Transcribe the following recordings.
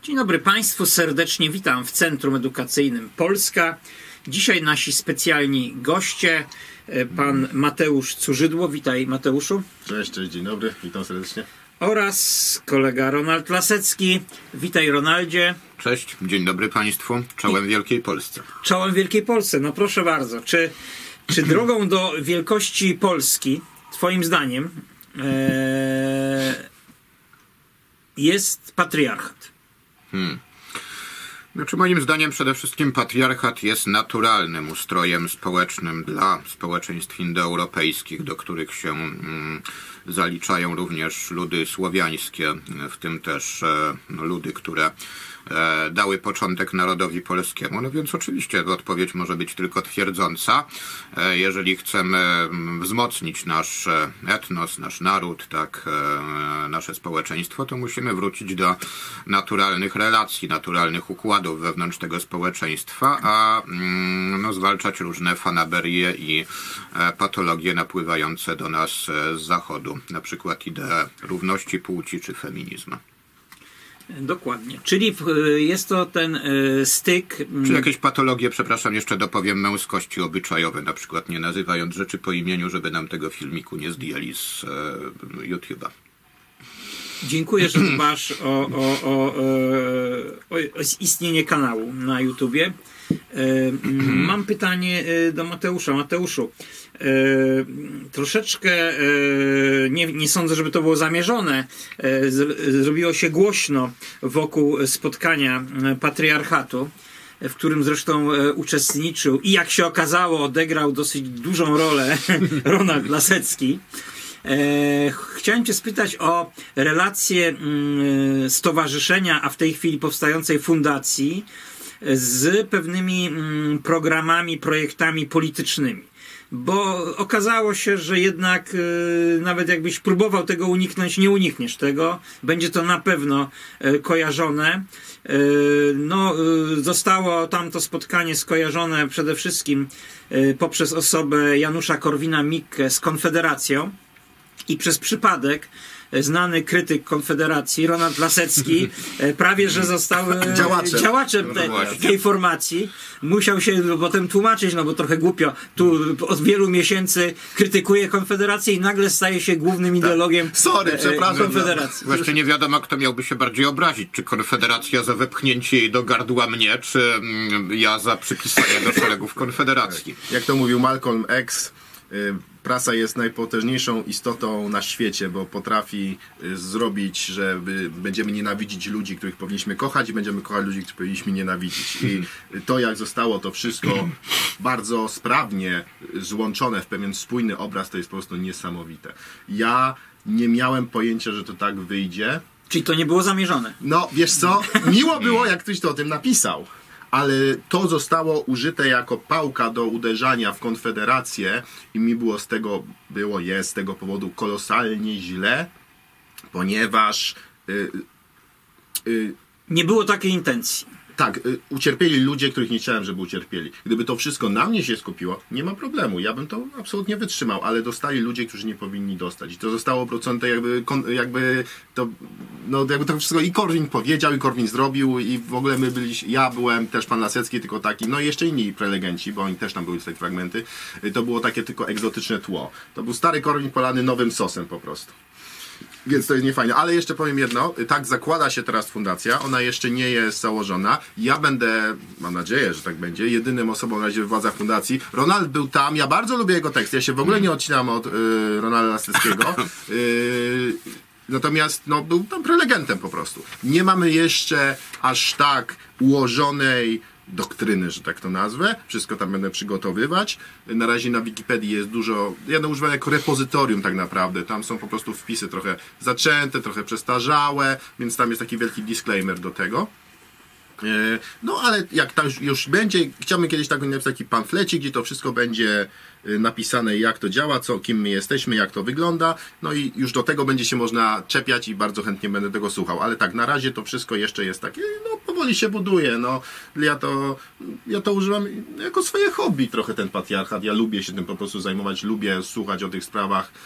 Dzień dobry Państwu, serdecznie witam w Centrum Edukacyjnym Polska. Dzisiaj nasi specjalni goście, pan Mateusz Curzydło. Witaj, Mateuszu. Cześć, dzień dobry, witam serdecznie. Oraz kolega Ronald Lasecki. Witaj, Ronaldzie. Cześć, dzień dobry Państwu. Czołem Wielkiej Polsce. Czołem Wielkiej Polsce, no proszę bardzo. Czy drogą do wielkości Polski, twoim zdaniem, jest patriarchat? Znaczy moim zdaniem przede wszystkim patriarchat jest naturalnym ustrojem społecznym dla społeczeństw indoeuropejskich, do których się zaliczają również ludy słowiańskie, w tym też ludy, które dały początek narodowi polskiemu. No więc oczywiście odpowiedź może być tylko twierdząca. Jeżeli chcemy wzmocnić nasz etnos, nasz naród, tak, nasze społeczeństwo, to musimy wrócić do naturalnych relacji, naturalnych układów wewnątrz tego społeczeństwa, a zwalczać różne fanaberie i patologie napływające do nas z zachodu, na przykład ideę równości płci czy feminizmu. Dokładnie. Czyli jest to ten styk... Czy jakieś patologie, przepraszam, jeszcze dopowiem, męskości obyczajowe, na przykład nie nazywając rzeczy po imieniu, żeby nam tego filmiku nie zdjęli z YouTube'a. Dziękuję, że dbasz o istnienie kanału na YouTubie. Mam pytanie do Mateusza. Mateuszu, troszeczkę, nie sądzę, żeby to było zamierzone, zrobiło się głośno wokół spotkania patriarchatu, w którym zresztą uczestniczył i jak się okazało odegrał dosyć dużą rolę Ronald Lasecki. Chciałem cię spytać o relacje stowarzyszenia, a w tej chwili powstającej fundacji z pewnymi programami, projektami politycznymi. Bo okazało się, że jednak nawet jakbyś próbował tego uniknąć, nie unikniesz tego. Będzie to na pewno kojarzone. Zostało tamto spotkanie skojarzone przede wszystkim poprzez osobę Janusza Korwina-Mikke z Konfederacją. I przez przypadek znany krytyk Konfederacji, Ronald Lasecki, prawie że został działaczem tej formacji. Musiał się potem tłumaczyć, no bo trochę głupio. Tu od wielu miesięcy krytykuje Konfederację i nagle staje się głównym ideologiem Konfederacji. Właściwie nie wiadomo, kto miałby się bardziej obrazić. Czy Konfederacja za wepchnięcie jej do gardła mnie, czy ja za przypisanie do szeregów Konfederacji. Jak to mówił Malcolm X, prasa jest najpotężniejszą istotą na świecie, bo potrafi zrobić, że będziemy nienawidzić ludzi, których powinniśmy kochać, i będziemy kochać ludzi, których powinniśmy nienawidzić. I to, jak zostało to wszystko bardzo sprawnie złączone w pewien spójny obraz, to jest po prostu niesamowite. Ja nie miałem pojęcia, że to tak wyjdzie. Czyli to nie było zamierzone? No, wiesz co? Miło było, jak ktoś to o tym napisał. Ale to zostało użyte jako pałka do uderzania w Konfederację i mi jest z tego powodu kolosalnie źle, ponieważ nie było takiej intencji. Tak, ucierpieli ludzie, których nie chciałem, żeby ucierpieli. Gdyby to wszystko na mnie się skupiło, nie ma problemu. Ja bym to absolutnie wytrzymał, ale dostali ludzie, którzy nie powinni dostać. I to zostało procente jakby to wszystko i Korwin powiedział, i Korwin zrobił, i w ogóle ja byłem też pan Lasecki, tylko taki, no i jeszcze inni prelegenci, bo oni też tam były te fragmenty. To było takie tylko egzotyczne tło. To był stary Korwin polany nowym sosem po prostu. Więc to jest niefajne. Ale jeszcze powiem jedno. Tak zakłada się teraz fundacja. Ona jeszcze nie jest założona. Ja będę, mam nadzieję, że tak będzie, jedynym osobą na razie w władzach fundacji. Ronald był tam. Ja bardzo lubię jego tekst. Ja się w ogóle nie odcinam od Ronalda Laseckiego. Natomiast był tam prelegentem po prostu. Nie mamy jeszcze aż tak ułożonej doktryny, że tak to nazwę. Wszystko tam będę przygotowywać. Na razie na Wikipedii jest dużo, ja używam jako repozytorium tak naprawdę. Tam są po prostu wpisy trochę zaczęte, trochę przestarzałe, więc tam jest taki wielki disclaimer do tego. No ale jak to już będzie, chciałbym kiedyś napisać taki pamflecik, gdzie to wszystko będzie napisane, jak to działa, kim my jesteśmy, jak to wygląda, no i już do tego będzie się można czepiać i bardzo chętnie będę tego słuchał, ale tak, na razie to wszystko jeszcze jest takie, powoli się buduje, ja to używam jako swoje hobby trochę ten patriarchat, ja lubię się tym po prostu zajmować, lubię słuchać o tych sprawach,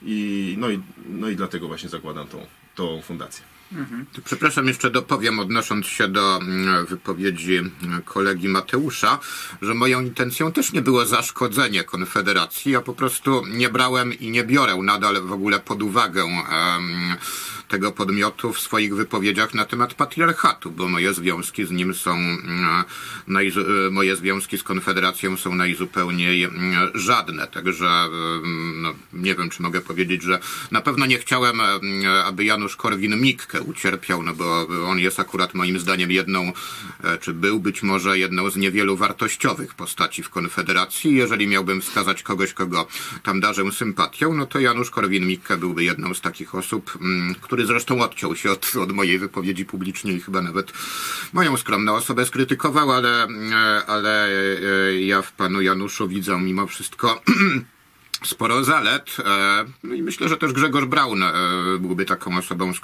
No i dlatego właśnie zakładam tą fundację. Przepraszam, jeszcze dopowiem, odnosząc się do wypowiedzi kolegi Mateusza, że moją intencją też nie było zaszkodzenie Konfederacji. Ja po prostu nie brałem i nie biorę nadal w ogóle pod uwagę tego podmiotu w swoich wypowiedziach na temat patriarchatu, bo moje związki z nim są, moje związki z Konfederacją są najzupełniej żadne. Także no, nie wiem, czy mogę powiedzieć, że na pewno nie chciałem, aby Janusz Korwin-Mikke ucierpiał, no bo on jest akurat moim zdaniem czy był być może jedną z niewielu wartościowych postaci w Konfederacji. Jeżeli miałbym wskazać kogoś, kogo tam darzę sympatią, no to Janusz Korwin-Mikke byłby jedną z takich osób, który zresztą odciął się od mojej wypowiedzi publicznie i chyba nawet moją skromną osobę skrytykował, ale ja w panu Januszu widzę mimo wszystko sporo zalet. No i myślę, że też Grzegorz Braun byłby taką osobą,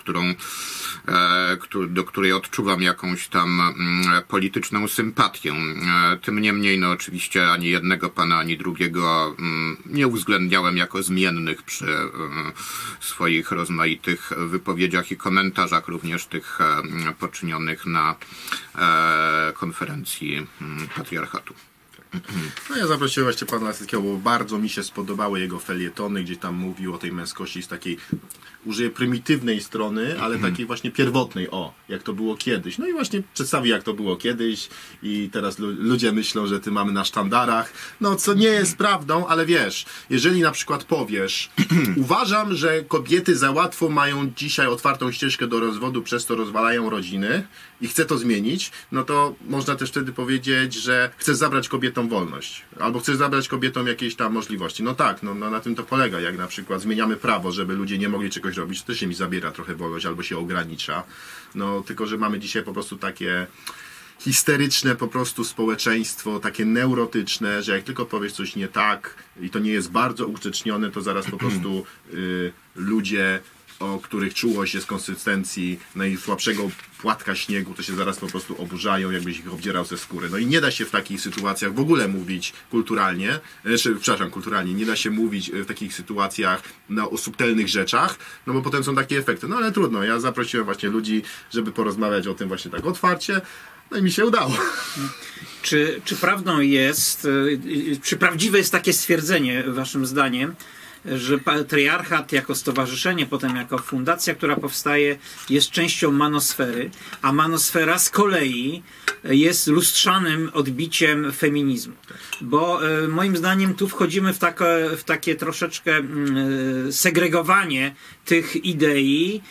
do której odczuwam jakąś tam polityczną sympatię. Tym niemniej, no oczywiście ani jednego pana, ani drugiego nie uwzględniałem jako zmiennych przy swoich rozmaitych wypowiedziach i komentarzach, również tych poczynionych na konferencji Patriarchatu. No ja zaprosiłem właśnie pana Laseckiego, bo bardzo mi się spodobały jego felietony, gdzie tam mówił o tej męskości z takiej, użyję prymitywnej strony, ale takiej właśnie pierwotnej, jak to było kiedyś. No i właśnie przedstawi, jak to było kiedyś i teraz ludzie myślą, że ty mamy na sztandarach, no co nie jest prawdą, ale wiesz, jeżeli na przykład powiesz, uważam, że kobiety za łatwo mają dzisiaj otwartą ścieżkę do rozwodu, przez to rozwalają rodziny i chcę to zmienić, no to można też wtedy powiedzieć, że chcesz zabrać kobietom wolność, albo chcesz zabrać kobietom jakieś tam możliwości. No tak, no na tym to polega, jak na przykład zmieniamy prawo, żeby ludzie nie mogli czegoś robić, to też się mi zabiera trochę wolność, albo się ogranicza. No tylko, że mamy dzisiaj po prostu takie histeryczne po prostu społeczeństwo, takie neurotyczne, że jak tylko powiesz coś nie tak i to nie jest bardzo uczycznione, to zaraz po prostu ludzie, o których czułość jest konsystencji najsłabszego płatka śniegu, to się zaraz po prostu oburzają, jakbyś ich obdzierał ze skóry. No i nie da się w takich sytuacjach w ogóle mówić kulturalnie, kulturalnie, nie da się mówić w takich sytuacjach o subtelnych rzeczach, no bo potem są takie efekty. No ale trudno, ja zaprosiłem właśnie ludzi, żeby porozmawiać o tym właśnie tak otwarcie, no i mi się udało. Czy prawdą jest, czy prawdziwe jest takie stwierdzenie, waszym zdaniem, że patriarchat jako stowarzyszenie, potem jako fundacja, która powstaje, jest częścią manosfery, a manosfera z kolei jest lustrzanym odbiciem feminizmu. Bo moim zdaniem tu wchodzimy w takie troszeczkę segregowanie tych idei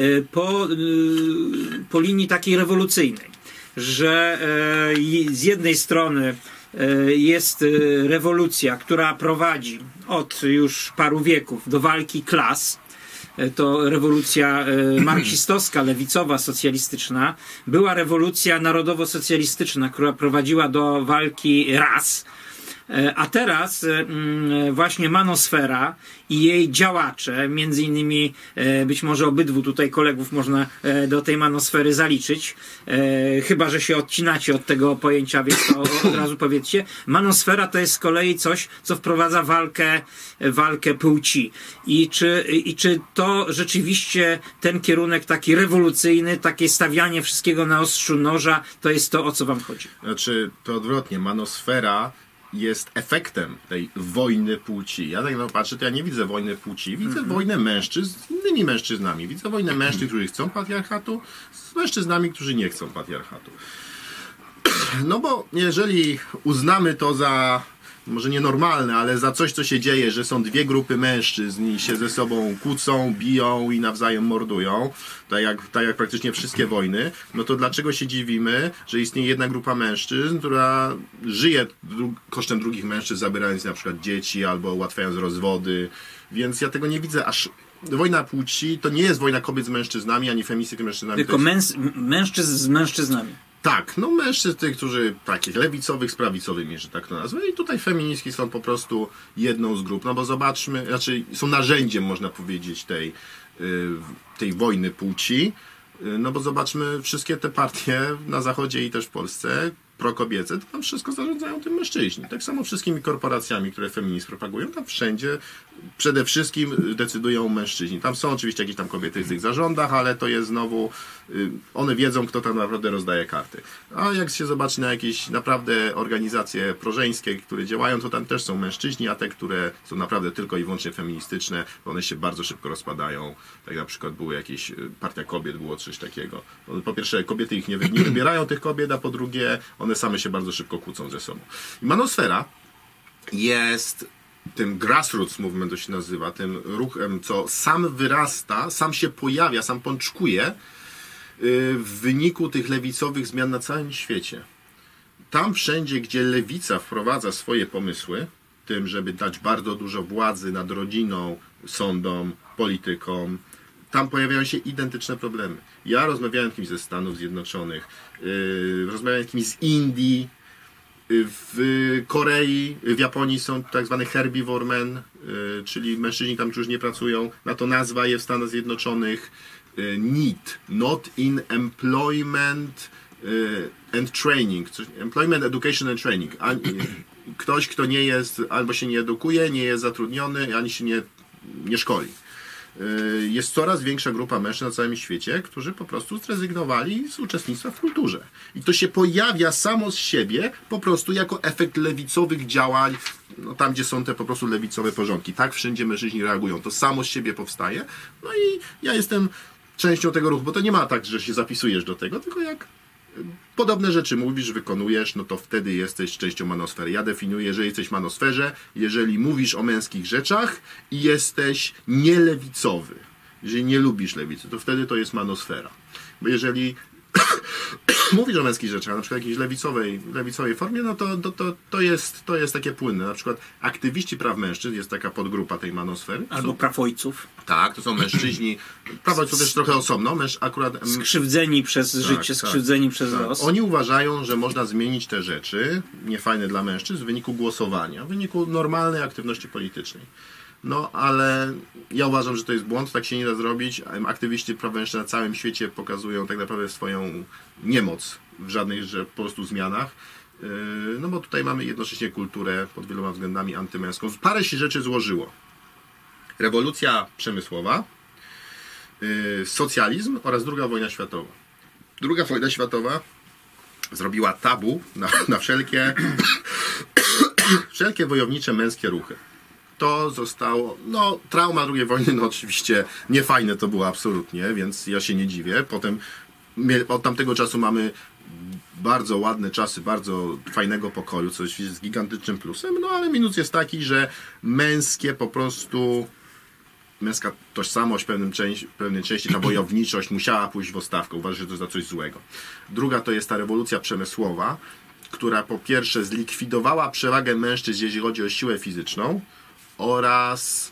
po linii takiej rewolucyjnej, że z jednej strony jest rewolucja, która prowadzi od już paru wieków do walki klas. To rewolucja marksistowska, lewicowa, socjalistyczna. Była rewolucja narodowo-socjalistyczna, która prowadziła do walki ras. A teraz właśnie manosfera i jej działacze, między innymi być może obydwu tutaj kolegów można do tej manosfery zaliczyć, chyba że się odcinacie od tego pojęcia, więc to od razu powiedzcie. Manosfera to jest z kolei coś, co wprowadza walkę płci. I czy to rzeczywiście ten kierunek taki rewolucyjny, takie stawianie wszystkiego na ostrzu noża, to jest to, o co wam chodzi? Znaczy, to odwrotnie. Manosfera jest efektem tej wojny płci. Ja tak patrzę, to ja nie widzę wojny płci, widzę wojnę mężczyzn z innymi mężczyznami. Widzę wojnę mężczyzn, którzy chcą patriarchatu, z mężczyznami, którzy nie chcą patriarchatu. No bo jeżeli uznamy to za, może nienormalne, ale za coś, co się dzieje, że są dwie grupy mężczyzn i się ze sobą kłócą, biją i nawzajem mordują, tak jak praktycznie wszystkie wojny, no to dlaczego się dziwimy, że istnieje jedna grupa mężczyzn, która żyje kosztem drugich mężczyzn, zabierając na przykład dzieci albo ułatwiając rozwody, więc ja tego nie widzę aż. Wojna płci to nie jest wojna kobiet z mężczyznami, ani feministyki z mężczyznami. Tylko mężczyzn z mężczyznami. Tak, no mężczyzn, tych, którzy takich lewicowych z prawicowymi, że tak to nazwę. I tutaj feministki są po prostu jedną z grup, no bo zobaczmy, znaczy są narzędziem, można powiedzieć, tej wojny płci. No bo zobaczmy wszystkie te partie na Zachodzie i też w Polsce, prokobiece, to tam wszystko zarządzają tym mężczyźni. Tak samo wszystkimi korporacjami, które feminizm propagują, tam wszędzie przede wszystkim decydują mężczyźni. Tam są oczywiście jakieś tam kobiety w tych zarządach, ale to jest znowu, one wiedzą, kto tam naprawdę rozdaje karty. A jak się zobaczy na jakieś naprawdę organizacje prożeńskie, które działają, to tam też są mężczyźni, a te, które są naprawdę tylko i wyłącznie feministyczne, to one się bardzo szybko rozpadają. Tak na przykład były jakieś, Partia Kobiet, było coś takiego. Po pierwsze, kobiety ich nie wybierają, tych kobiet, a po drugie, one same się bardzo szybko kłócą ze sobą. I manosfera jest tym grassroots movement, to się nazywa, tym ruchem, co sam wyrasta, sam się pojawia, sam pączkuje w wyniku tych lewicowych zmian na całym świecie. Tam wszędzie, gdzie lewica wprowadza swoje pomysły, tym, żeby dać bardzo dużo władzy nad rodziną, sądom, politykom, tam pojawiają się identyczne problemy. Ja rozmawiałem z kimś ze Stanów Zjednoczonych, rozmawiałem z kimś z Indii, w Korei, w Japonii są tak zwane herbivore men, czyli mężczyźni tam już nie pracują. Na to nazwa jest w Stanach Zjednoczonych NEET, Not in Employment and Training, Employment, Education and Training. Ktoś, kto nie jest, albo się nie edukuje, nie jest zatrudniony, ani się nie szkoli. Jest coraz większa grupa mężczyzn na całym świecie, którzy po prostu zrezygnowali z uczestnictwa w kulturze. I to się pojawia samo z siebie po prostu jako efekt lewicowych działań, no tam gdzie są te po prostu lewicowe porządki. Tak wszędzie mężczyźni reagują. To samo z siebie powstaje. No i ja jestem częścią tego ruchu, bo to nie ma tak, że się zapisujesz do tego, tylko jak podobne rzeczy mówisz, wykonujesz, no to wtedy jesteś częścią manosfery. Ja definiuję, że jesteś w manosferze, jeżeli mówisz o męskich rzeczach i jesteś nielewicowy. Jeżeli nie lubisz lewicy, to wtedy to jest manosfera. Bo jeżeli mówisz o męskich rzeczach, na przykład jakiejś lewicowej formie, no to jest takie płynne. Na przykład aktywiści praw mężczyzn, jest taka podgrupa tej manosfery. Albo praw ojców. Tak, to są mężczyźni. Prawa ojców też trochę osobno. Skrzywdzeni przez życie, skrzywdzeni przez los. Oni uważają, że można zmienić te rzeczy, niefajne dla mężczyzn, w wyniku głosowania, w wyniku normalnej aktywności politycznej. No, ale ja uważam, że to jest błąd, tak się nie da zrobić. Aktywiści praw mężczyzn na całym świecie pokazują tak naprawdę swoją niemoc w żadnych po prostu zmianach. No bo tutaj mamy jednocześnie kulturę pod wieloma względami antymęską. Parę się rzeczy złożyło. Rewolucja przemysłowa, socjalizm oraz II wojna światowa. II wojna światowa zrobiła tabu na wszelkie wojownicze męskie ruchy. To zostało, no trauma II wojny, no oczywiście niefajne to było absolutnie, więc ja się nie dziwię. Potem od tamtego czasu mamy bardzo ładne czasy, bardzo fajnego pokoju, coś jest gigantycznym plusem, no ale minus jest taki, że męskie po prostu, męska tożsamość w pewnej części, ta wojowniczość musiała pójść w odstawkę. Uważam, że to jest za coś złego. Druga to jest ta rewolucja przemysłowa, która po pierwsze zlikwidowała przewagę mężczyzn, jeśli chodzi o siłę fizyczną, oraz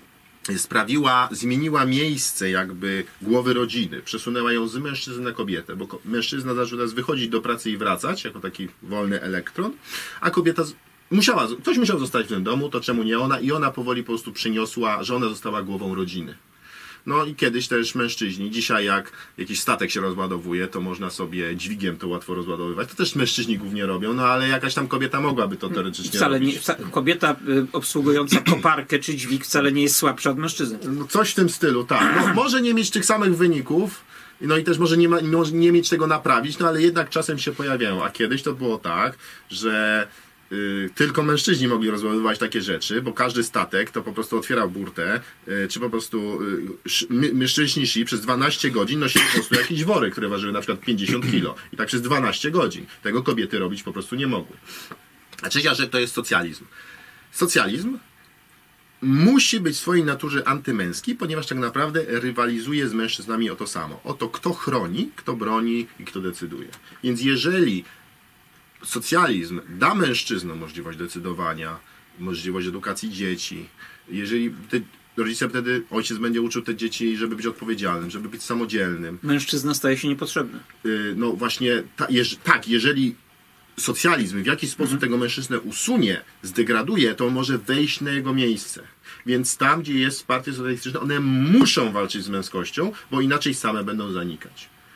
zmieniła miejsce jakby głowy rodziny, przesunęła ją z mężczyzny na kobietę, bo mężczyzna zaczął teraz wychodzić do pracy i wracać, jako taki wolny elektron, a kobieta ktoś musiał zostać w tym domu, to czemu nie ona, i ona powoli po prostu przyniosła, że ona została głową rodziny. No i kiedyś też mężczyźni, dzisiaj jak jakiś statek się rozładowuje, to można sobie dźwigiem to łatwo rozładowywać. To też mężczyźni głównie robią, no ale jakaś tam kobieta mogłaby to teoretycznie robić. Kobieta obsługująca koparkę czy dźwig wcale nie jest słabsza od mężczyzny. No, coś w tym stylu, tak. No, może nie mieć tych samych wyników, no i też może nie mieć tego naprawić, no ale jednak czasem się pojawiają. A kiedyś to było tak, że tylko mężczyźni mogli rozładowywać takie rzeczy, bo każdy statek to po prostu otwierał burtę, czy po prostu mężczyźni szli przez 12 godzin, nosili po prostu jakieś wory, które ważyły na przykład 50 kilo. I tak przez 12 godzin. Tego kobiety robić po prostu nie mogły. A trzecia rzecz to jest socjalizm. Socjalizm musi być w swojej naturze antymęski, ponieważ tak naprawdę rywalizuje z mężczyznami o to samo. O to, kto chroni, kto broni i kto decyduje. Więc jeżeli socjalizm da mężczyznom możliwość decydowania, możliwość edukacji dzieci, jeżeli rodzice wtedy, ojciec będzie uczył te dzieci, żeby być odpowiedzialnym, żeby być samodzielnym. Mężczyzna staje się niepotrzebny. No właśnie, jeżeli socjalizm w jakiś sposób tego mężczyznę usunie, zdegraduje, to on może wejść na jego miejsce. Więc tam, gdzie jest partie socjalistyczne, one muszą walczyć z męskością, bo inaczej same będą zanikać.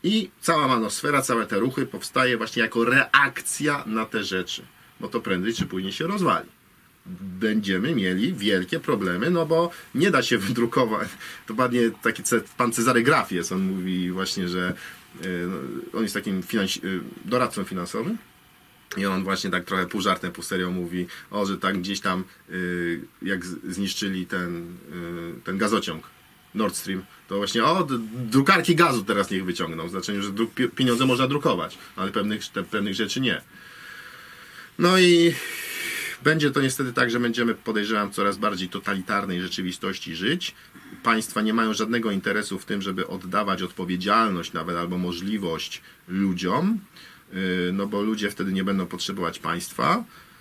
I cała manosfera, całe te ruchy powstaje właśnie jako reakcja na te rzeczy. Bo to prędzej czy później się rozwali. Będziemy mieli wielkie problemy, no bo nie da się wydrukować. To ładnie taki pan Cezary Graf jest, on mówi właśnie, że on jest takim doradcą finansowym i on właśnie tak trochę pół żartem, pół serio mówi, że tak gdzieś tam jak zniszczyli ten gazociąg Nord Stream, to właśnie drukarki gazu teraz niech wyciągną, w znaczeniu, że pieniądze można drukować, ale pewnych rzeczy nie. No i będzie to niestety tak, że będziemy, podejrzewam, coraz bardziej totalitarnej rzeczywistości żyć. Państwa nie mają żadnego interesu w tym, żeby oddawać odpowiedzialność nawet albo możliwość ludziom, no bo ludzie wtedy nie będą potrzebować państwa.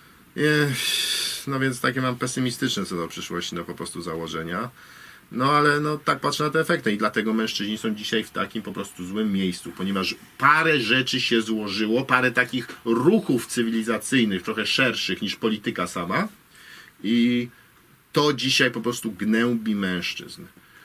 No więc takie mam pesymistyczne co do przyszłości, no po prostu założenia. No ale no tak patrzę na te efekty i dlatego mężczyźni są dzisiaj w takim po prostu złym miejscu, ponieważ parę rzeczy się złożyło, parę takich ruchów cywilizacyjnych, trochę szerszych niż polityka sama i to dzisiaj po prostu gnębi mężczyzn.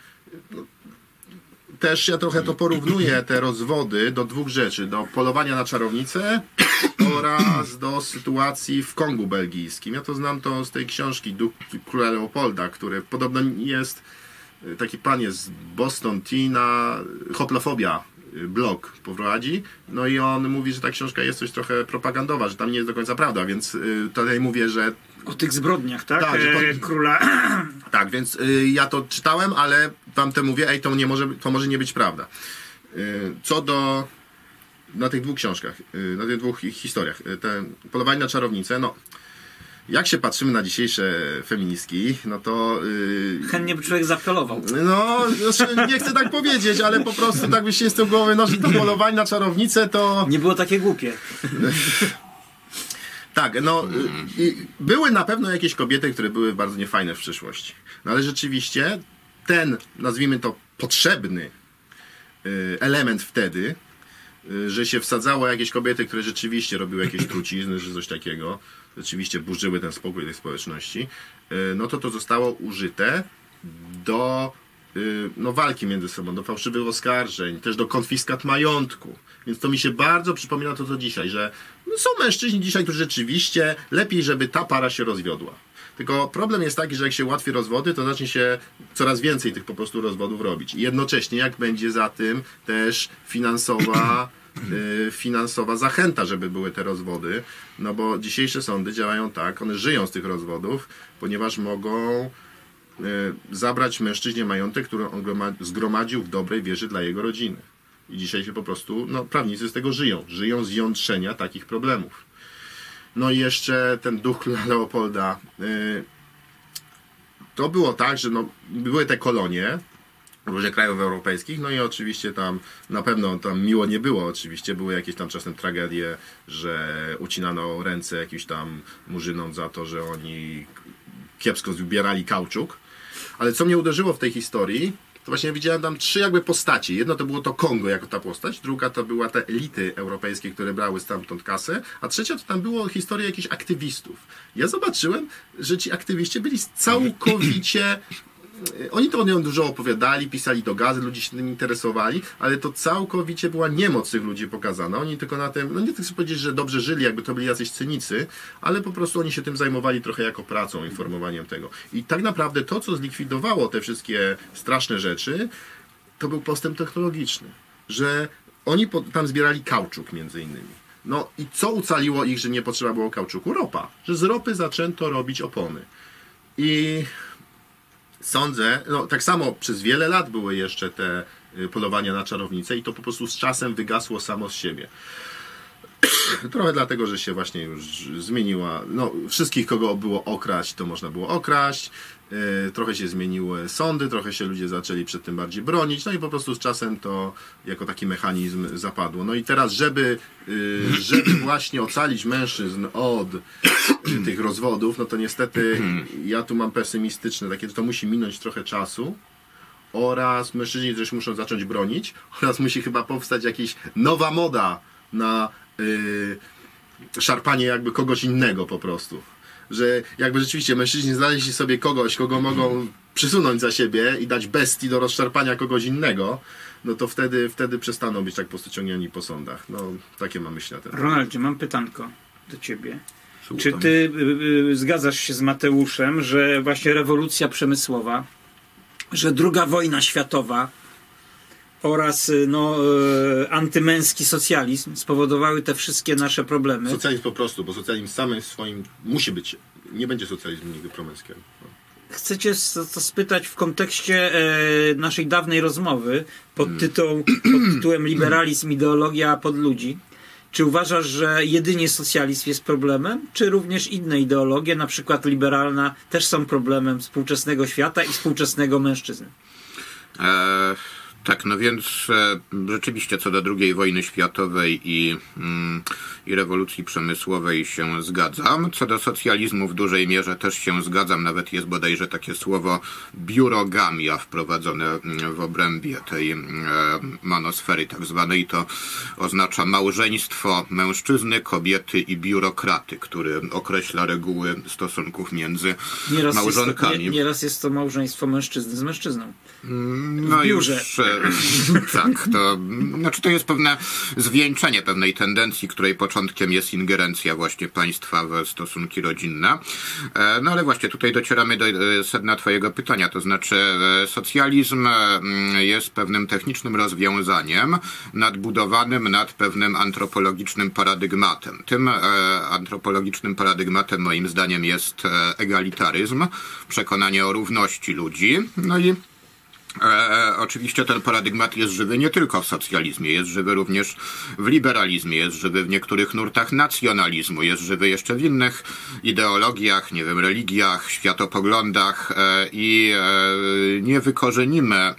Też ja trochę to porównuję, te rozwody, do dwóch rzeczy, do polowania na czarownicę oraz do sytuacji w Kongu belgijskim. Ja to znam to z tej książki Duch Króla Leopolda, który podobno jest, taki pan jest z Boston Tea, hoplofobia blog prowadzi, no i on mówi, że ta książka jest coś trochę propagandowa, że tam nie jest do końca prawda, więc tutaj mówię, że o tych zbrodniach, tak? Tak, króla. Tak, więc ja to czytałem, ale tamte mówię, to może nie być prawda. Co do na tych dwóch książkach, na tych dwóch historiach, te polowanie na czarownicę, no jak się patrzymy na dzisiejsze feministki, no to... chętnie by człowiek zaapelował. No, nie chcę tak powiedzieć, ale po prostu tak by się z tyłu głowy, no, że to polowanie na czarownicę to... Nie było takie głupie. Tak, no były na pewno jakieś kobiety, które były bardzo niefajne w przeszłości. No ale rzeczywiście ten, nazwijmy to, potrzebny element wtedy, że się wsadzało jakieś kobiety, które rzeczywiście robiły jakieś trucizny, że coś takiego, rzeczywiście burzyły ten spokój tej społeczności, no to zostało użyte do walki między sobą, do fałszywych oskarżeń, też do konfiskat majątku. Więc to mi się bardzo przypomina to, co dzisiaj, że są mężczyźni dzisiaj, którzy rzeczywiście lepiej, żeby ta para się rozwiodła. Tylko problem jest taki, że jak się ułatwi rozwody, to zacznie się coraz więcej tych po prostu rozwodów robić. I jednocześnie jak będzie za tym też finansowa zachęta, żeby były te rozwody, no bo dzisiejsze sądy działają tak, one żyją z tych rozwodów, ponieważ mogą zabrać mężczyźnie majątek, który on zgromadził w dobrej wierze dla jego rodziny. I dzisiaj się po prostu, prawnicy z tego żyją z jątrzenia takich problemów. No i jeszcze ten duch króla Leopolda. To było tak, że były te kolonie w różnych krajów europejskich, no i oczywiście tam na pewno tam miło nie było, oczywiście były jakieś tam czasem tragedie, że ucinano ręce jakimś tam murzynom za to, że oni kiepsko zbierali kauczuk. Ale co mnie uderzyło w tej historii, to właśnie widziałem tam trzy jakby postaci. Jedno to było to Kongo jako ta postać, druga to była te elity europejskie, które brały stamtąd kasę, a trzecia to tam było historia jakichś aktywistów. Ja zobaczyłem, że ci aktywiści byli całkowicie... Oni to o nią dużo opowiadali, pisali do gazet, ludzie się tym interesowali, ale to całkowicie była niemoc tych ludzi pokazana. Oni tylko na tym, nie chcę powiedzieć, że dobrze żyli, jakby to byli jacyś cynicy, ale po prostu oni się tym zajmowali trochę jako pracą, informowaniem tego. I tak naprawdę to, co zlikwidowało te wszystkie straszne rzeczy, to był postęp technologiczny. Że oni tam zbierali kauczuk między innymi. No i co ocaliło ich, że nie potrzeba było kauczuku? Ropa. Że z ropy zaczęto robić opony. I sądzę, tak samo przez wiele lat były jeszcze te polowania na czarownicę i to po prostu z czasem wygasło samo z siebie. Trochę dlatego, że się właśnie już zmieniła, wszystkich, kogo było okraść, to można było okraść, trochę się zmieniły sądy, trochę się ludzie zaczęli przed tym bardziej bronić, no i po prostu z czasem to jako taki mechanizm zapadło. No i teraz, żeby właśnie ocalić mężczyzn od tych rozwodów, no to niestety ja tu mam pesymistyczne takie, że to musi minąć trochę czasu oraz mężczyźni też muszą zacząć bronić oraz musi chyba powstać jakaś nowa moda na szarpanie jakby kogoś innego po prostu. Że jakby rzeczywiście mężczyźni znaleźli sobie kogoś, kogo mogą przysunąć za siebie i dać bestii do rozszarpania kogoś innego, no to wtedy przestaną być tak po prostu ciągnięci po sądach. No, takie mam myśli na ten temat. Ronaldzie, mam pytanko do ciebie. Słucham. Czy ty zgadzasz się z Mateuszem, że właśnie rewolucja przemysłowa, że II wojna światowa oraz antymęski socjalizm spowodowały te wszystkie nasze problemy? Socjalizm po prostu, bo socjalizm samym swoim musi być. Nie będzie socjalizmu nigdy promęskiego. No. Chcę cię to spytać w kontekście naszej dawnej rozmowy pod tytułem Liberalizm, ideologia pod ludzi. Czy uważasz, że jedynie socjalizm jest problemem, czy również inne ideologie, na przykład liberalna, też są problemem współczesnego świata i współczesnego mężczyzny? Tak, no więc rzeczywiście co do II wojny światowej i rewolucji przemysłowej się zgadzam. Co do socjalizmu w dużej mierze też się zgadzam. Nawet jest bodajże takie słowo biurogamia wprowadzone w obrębie tej manosfery tak zwanej. To oznacza małżeństwo mężczyzny, kobiety i biurokraty, który określa reguły stosunków między małżonkami. Nieraz jest to małżeństwo mężczyzny z mężczyzną. No już tak, to jest pewne zwieńczenie pewnej tendencji, której początkiem jest ingerencja właśnie państwa w stosunki rodzinne. No ale właśnie tutaj docieramy do sedna twojego pytania, to znaczy socjalizm jest pewnym technicznym rozwiązaniem nadbudowanym nad pewnym antropologicznym paradygmatem. Tym antropologicznym paradygmatem moim zdaniem jest egalitaryzm, przekonanie o równości ludzi, no i oczywiście ten paradygmat jest żywy nie tylko w socjalizmie, jest żywy również w liberalizmie, jest żywy w niektórych nurtach nacjonalizmu, jest żywy jeszcze w innych ideologiach, nie wiem, religiach, światopoglądach i nie wykorzenimy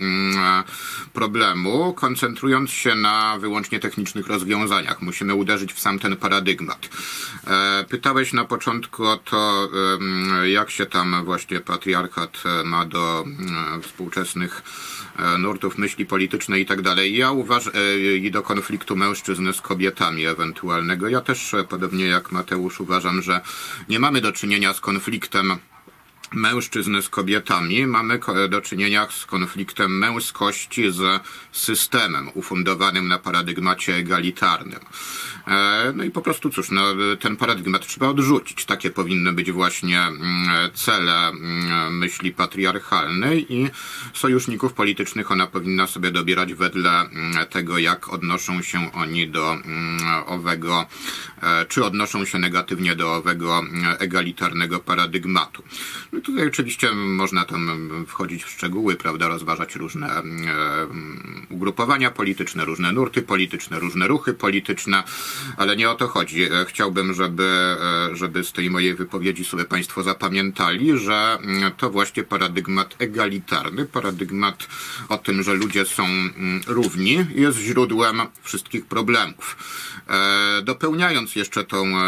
problemu, koncentrując się na wyłącznie technicznych rozwiązaniach. Musimy uderzyć w sam ten paradygmat. Pytałeś na początku o to, jak się tam właśnie patriarchat ma do współczesnych nurtów myśli politycznej i tak dalej. Ja uważam, i do konfliktu mężczyzn z kobietami ewentualnego. Ja też, podobnie jak Mateusz, uważam, że nie mamy do czynienia z konfliktem mężczyzn z kobietami, mamy do czynienia z konfliktem męskości z systemem ufundowanym na paradygmacie egalitarnym. No i po prostu cóż, ten paradygmat trzeba odrzucić. Takie powinny być właśnie cele myśli patriarchalnej i sojuszników politycznych ona powinna sobie dobierać wedle tego, jak odnoszą się oni do owego, czy odnoszą się negatywnie do owego egalitarnego paradygmatu. No tutaj oczywiście można tam wchodzić w szczegóły, prawda, rozważać różne ugrupowania polityczne, różne nurty polityczne, różne ruchy polityczne, ale nie o to chodzi. Chciałbym, żeby z tej mojej wypowiedzi sobie Państwo zapamiętali, że to właśnie paradygmat egalitarny, paradygmat o tym, że ludzie są równi, jest źródłem wszystkich problemów. Dopełniając jeszcze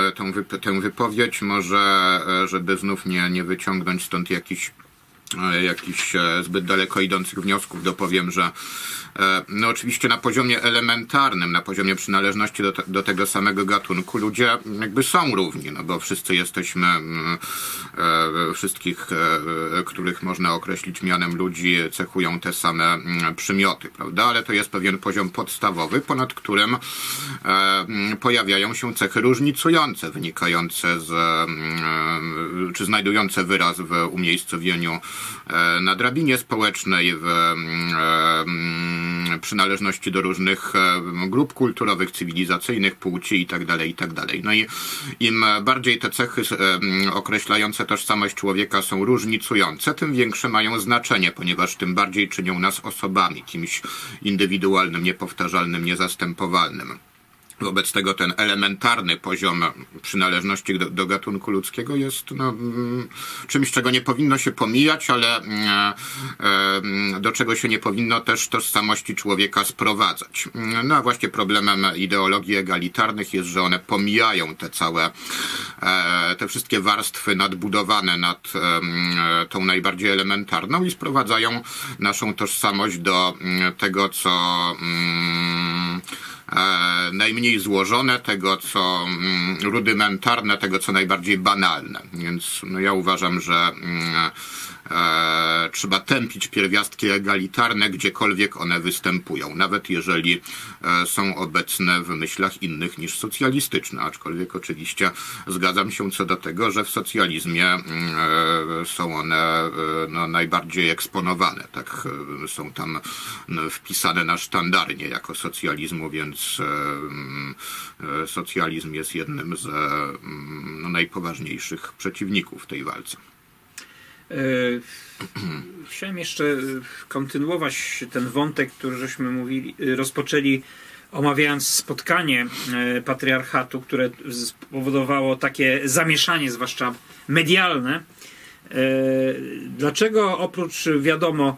tę wypowiedź, może, żeby znów nie wyciągnąć stąd jakichś zbyt daleko idących wniosków, dopowiem, że no oczywiście na poziomie elementarnym, na poziomie przynależności do tego samego gatunku ludzie jakby są równi, no bo wszyscy jesteśmy, wszystkich, których można określić mianem ludzi, cechują te same przymioty, prawda? Ale to jest pewien poziom podstawowy, ponad którym pojawiają się cechy różnicujące, wynikające czy znajdujące wyraz w umiejscowieniu na drabinie społecznej, w przynależności do różnych grup kulturowych, cywilizacyjnych, płci itd. No i im bardziej te cechy określające tożsamość człowieka są różnicujące, tym większe mają znaczenie, ponieważ tym bardziej czynią nas osobami, kimś indywidualnym, niepowtarzalnym, niezastępowalnym. Wobec tego ten elementarny poziom przynależności do gatunku ludzkiego jest czymś, czego nie powinno się pomijać, ale do czego się nie powinno też tożsamości człowieka sprowadzać. No a właśnie problemem ideologii egalitarnych jest, że one pomijają te wszystkie warstwy nadbudowane nad tą najbardziej elementarną i sprowadzają naszą tożsamość do tego, co najmniej złożone, tego co rudymentarne, tego co najbardziej banalne. Więc ja uważam, że trzeba tępić pierwiastki egalitarne, gdziekolwiek one występują, nawet jeżeli są obecne w myślach innych niż socjalistyczne, aczkolwiek oczywiście zgadzam się co do tego, że w socjalizmie są one najbardziej eksponowane, tak, są tam wpisane na sztandarnie jako socjalizmu, więc socjalizm jest jednym z najpoważniejszych przeciwników w tej walce. Chciałem jeszcze kontynuować ten wątek, który żeśmy rozpoczęli, omawiając spotkanie patriarchatu, które spowodowało takie zamieszanie, zwłaszcza medialne. Dlaczego oprócz, wiadomo,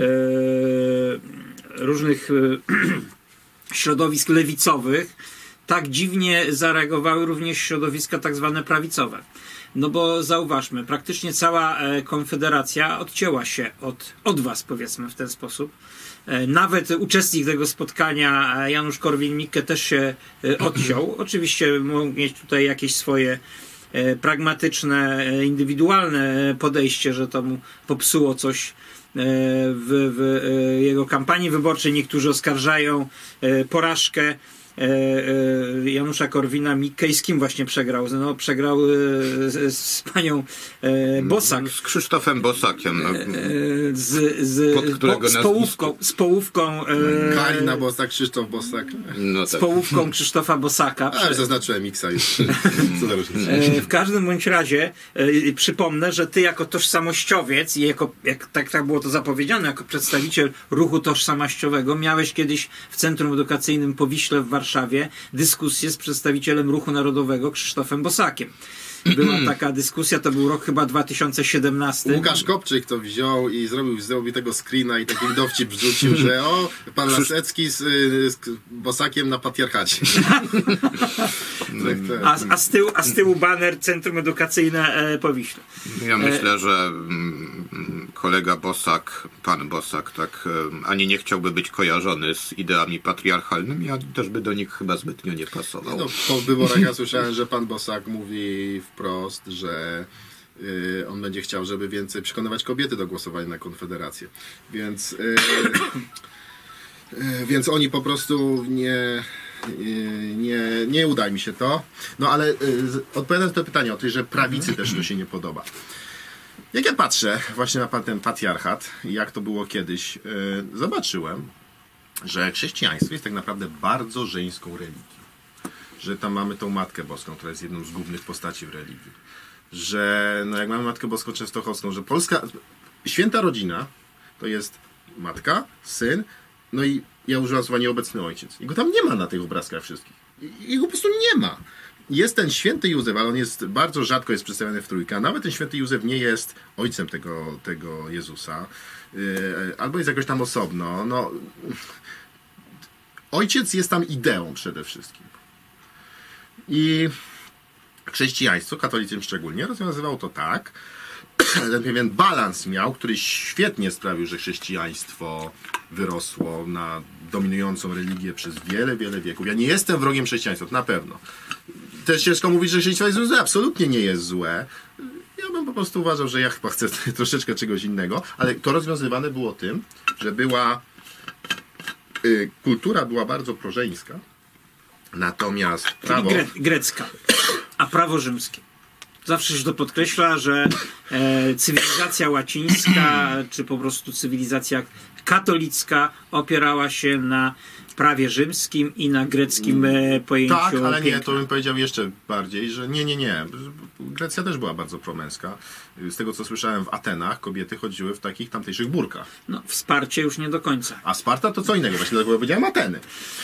różnych środowisk lewicowych, tak dziwnie zareagowały również środowiska tak zwane prawicowe? No bo zauważmy, praktycznie cała Konfederacja odcięła się od was, powiedzmy w ten sposób. Nawet uczestnik tego spotkania, Janusz Korwin-Mikke, też się odciął. Oczywiście mógł mieć tutaj jakieś swoje pragmatyczne, indywidualne podejście, że to mu popsuło coś w jego kampanii wyborczej. Niektórzy oskarżają porażkę Janusza Korwina-Mikke. I z kim właśnie przegrał? No, przegrał z panią Bosak. Z Krzysztofem Bosakiem. Z połówką Karina Bosak, Krzysztof Bosak. No tak. Z połówką Krzysztofa Bosaka. Ale zaznaczyłem X-a już. Co za różnica? W każdym bądź razie przypomnę, że ty jako tożsamościowiec i tak było to zapowiedziane, jako przedstawiciel ruchu tożsamościowego, miałeś kiedyś w Centrum Edukacyjnym Powiśle w Warszawie dyskusję z przedstawicielem Ruchu Narodowego Krzysztofem Bosakiem. Była taka dyskusja, to był rok chyba 2017. Łukasz Kopczyk to wziął i zrobił tego screena i taki dowcip wrzucił, że pan Lasecki z Bosakiem na patriarchacie. A z tyłu baner Centrum Edukacyjne Powiśle. Ja myślę, że kolega Bosak, pan Bosak, tak, ani nie chciałby być kojarzony z ideami patriarchalnymi, ani też by do nich chyba zbytnio nie pasował. No, po wyborach ja słyszałem, że pan Bosak mówi wprost, że on będzie chciał, żeby więcej przekonywać kobiety do głosowania na Konfederację. Więc oni po prostu nie uda mi się to. No ale odpowiadając na to pytanie o to, że prawicy też to się nie podoba. Jak ja patrzę właśnie na ten patriarchat, jak to było kiedyś, zobaczyłem, że chrześcijaństwo jest tak naprawdę bardzo żeńską religią. Że tam mamy tą Matkę Boską, która jest jedną z głównych postaci w religii. Że jak mamy Matkę Boską Częstochowską, że polska święta rodzina to jest matka, syn, no i ja używam słowa nieobecny ojciec. Jego tam nie ma na tych obrazkach wszystkich. Jego po prostu nie ma. Jest ten święty Józef, ale on jest bardzo rzadko jest przedstawiany w trójkę, a nawet ten święty Józef nie jest ojcem tego Jezusa, albo jest jakoś tam osobno. No, ojciec jest tam ideą przede wszystkim. I chrześcijaństwo, katolicyzm szczególnie, rozwiązywał to tak, ten pewien balans miał, który świetnie sprawił, że chrześcijaństwo wyrosło na dominującą religię przez wiele, wiele wieków. Ja nie jestem wrogiem chrześcijaństwa, na pewno. Też ciężko mówić, że chrześcijaństwo jest złe. Absolutnie nie jest złe. Ja bym po prostu uważał, że ja chyba chcę troszeczkę czegoś innego, ale to rozwiązywane było tym, że kultura była bardzo prożeńska, natomiast prawo... grecka, a prawo rzymskie. Zawsze się to podkreśla, że cywilizacja łacińska, czy po prostu cywilizacja katolicka opierała się na prawie rzymskim i na greckim pojęciu tak, ale piękna. nie, to bym powiedział jeszcze bardziej, że nie. Grecja też była bardzo promęska. Z tego, co słyszałem, w Atenach kobiety chodziły w takich tamtejszych burkach. No, wsparcie już nie do końca. A Sparta to co innego, właśnie dlatego powiedziałem Ateny.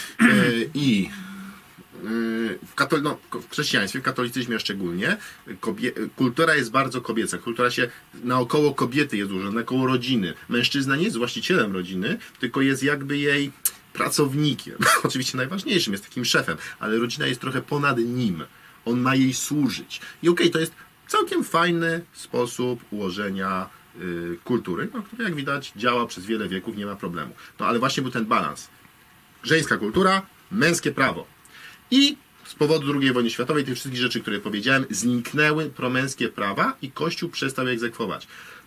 W chrześcijaństwie, w katolicyzmie szczególnie, kultura jest bardzo kobieca. Kultura się naokoło kobiety jest ułożona, naokoło rodziny. Mężczyzna nie jest właścicielem rodziny, tylko jest jakby jej pracownikiem. Oczywiście najważniejszym, jest takim szefem, ale rodzina jest trochę ponad nim. On ma jej służyć. I okej, to jest całkiem fajny sposób ułożenia kultury, który jak widać działa przez wiele wieków, nie ma problemu. No ale właśnie był ten balans. Żeńska kultura, męskie prawo. I z powodu II wojny światowej, tych wszystkich rzeczy, które powiedziałem, zniknęły promęskie prawa i Kościół przestał je egzekwować.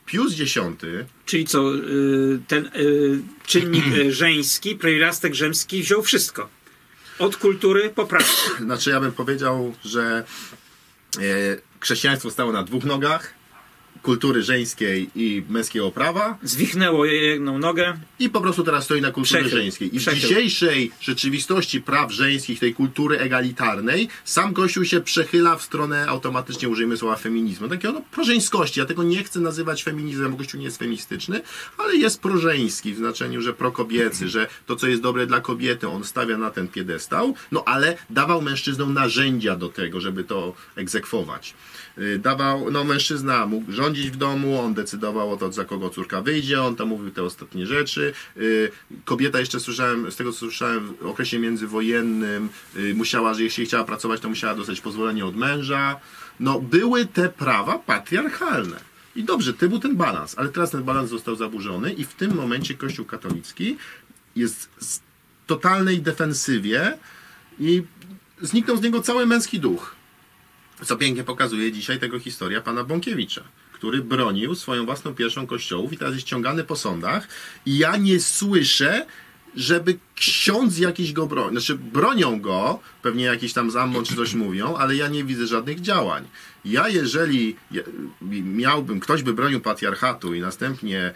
Pius X... Czyli co, ten czynnik żeński, pierwiastek rzymski wziął wszystko. Od kultury po prawdę. Znaczy ja bym powiedział, że chrześcijaństwo stało na dwóch nogach. Kultury żeńskiej i męskiego prawa. Zwichnęło jedną nogę. I po prostu teraz stoi na kulturze żeńskiej. I w dzisiejszej rzeczywistości praw żeńskich, tej kultury egalitarnej, sam Kościół się przechyla w stronę, automatycznie użyjmy słowa feminizmu. Takiego prożeńskości. Ja tego nie chcę nazywać feminizmem, bo Kościół nie jest feministyczny, ale jest prożeński w znaczeniu, że prokobiecy, że to, co jest dobre dla kobiety, on stawia na ten piedestał, no ale dawał mężczyznom narzędzia do tego, żeby to egzekwować. Dawał, no mężczyzna mógł rządzić w domu, on decydował o to, za kogo córka wyjdzie, on tam mówił te ostatnie rzeczy. Kobieta, jeszcze słyszałem, z tego co słyszałem, w okresie międzywojennym musiała, że jeśli chciała pracować, to musiała dostać pozwolenie od męża. No były te prawa patriarchalne. I dobrze, to był ten balans, ale teraz ten balans został zaburzony i w tym momencie Kościół katolicki jest w totalnej defensywie i zniknął z niego cały męski duch. Co pięknie pokazuje dzisiaj tego historia pana Bąkiewicza, który bronił swoją własną pierwszą kościołów i teraz jest ściągany po sądach i ja nie słyszę, żeby ksiądz jakiś go broni. Znaczy bronią go, pewnie jakiś tam Zambon czy coś mówią, ale ja nie widzę żadnych działań. Ja jeżeli miałbym, ktoś by bronił patriarchatu i następnie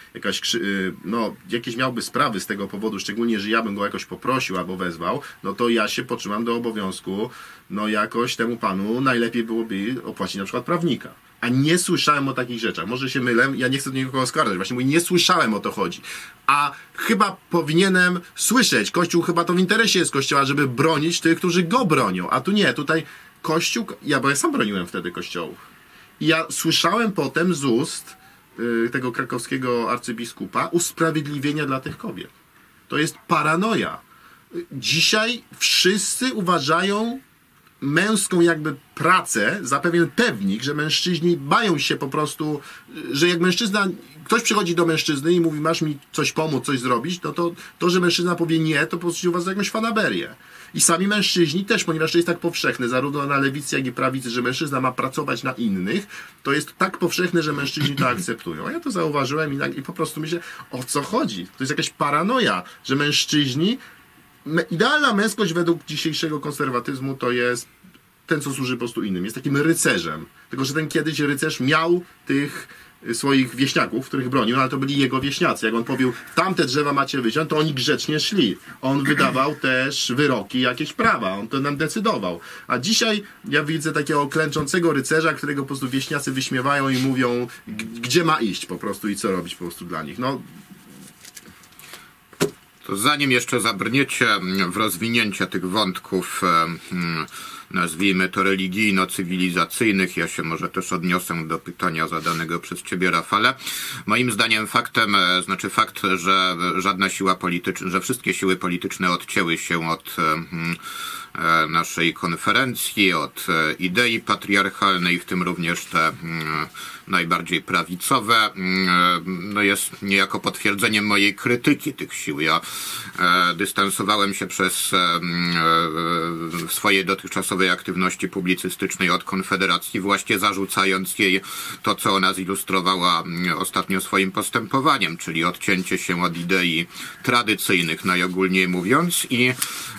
jakieś miałby sprawy z tego powodu, szczególnie, że ja bym go jakoś poprosił albo wezwał, no to ja się poczułam do obowiązku, no jakoś temu panu najlepiej byłoby opłacić na przykład prawnika. A nie słyszałem o takich rzeczach. Może się mylę, ja nie chcę do nikogo oskarżać. Właśnie mówię, nie słyszałem, o to chodzi. A chyba powinienem słyszeć. Kościół chyba to w interesie jest Kościoła, żeby bronić tych, którzy go bronią. A tu nie, tutaj Kościół... Bo ja sam broniłem wtedy kościołów. I ja słyszałem potem z ust tego krakowskiego arcybiskupa usprawiedliwienia dla tych kobiet. To jest paranoja. Dzisiaj wszyscy uważają męską jakby pracę za pewien pewnik, że mężczyźni bają się po prostu, że jak mężczyzna, ktoś przychodzi do mężczyzny i mówi, masz mi coś pomóc, coś zrobić, no to, że mężczyzna powie nie, to po prostu uważa za jakąś fanaberię. I sami mężczyźni też, ponieważ to jest tak powszechne, zarówno na lewicy, jak i prawicy, że mężczyzna ma pracować na innych, to jest tak powszechne, że mężczyźni to akceptują. A ja to zauważyłem i po prostu myślę, o co chodzi? To jest jakaś paranoja, że mężczyźni... Idealna męskość według dzisiejszego konserwatyzmu to jest ten, co służy po prostu innym. Jest takim rycerzem. Tylko że ten kiedyś rycerz miał tych swoich wieśniaków, których bronił, ale to byli jego wieśniacy. Jak on powiedział, tamte drzewa macie wyciąć, to oni grzecznie szli. On wydawał też wyroki, jakieś prawa. On to nam decydował. A dzisiaj ja widzę takiego klęczącego rycerza, którego po prostu wieśniacy wyśmiewają i mówią, gdzie ma iść po prostu i co robić po prostu dla nich. No, to zanim jeszcze zabrniecie w rozwinięcie tych wątków, nazwijmy to religijno-cywilizacyjnych, ja się może też odniosę do pytania zadanego przez ciebie, Rafale. Moim zdaniem fakt, że żadna siła polityczna, że wszystkie siły polityczne odcięły się od naszej konferencji, od idei patriarchalnej, w tym również te najbardziej prawicowe, no jest niejako potwierdzeniem mojej krytyki tych sił. Ja dystansowałem się przez swojej dotychczasowej aktywności publicystycznej od Konfederacji, właśnie zarzucając jej to, co ona zilustrowała ostatnio swoim postępowaniem, czyli odcięcie się od idei tradycyjnych, najogólniej mówiąc, i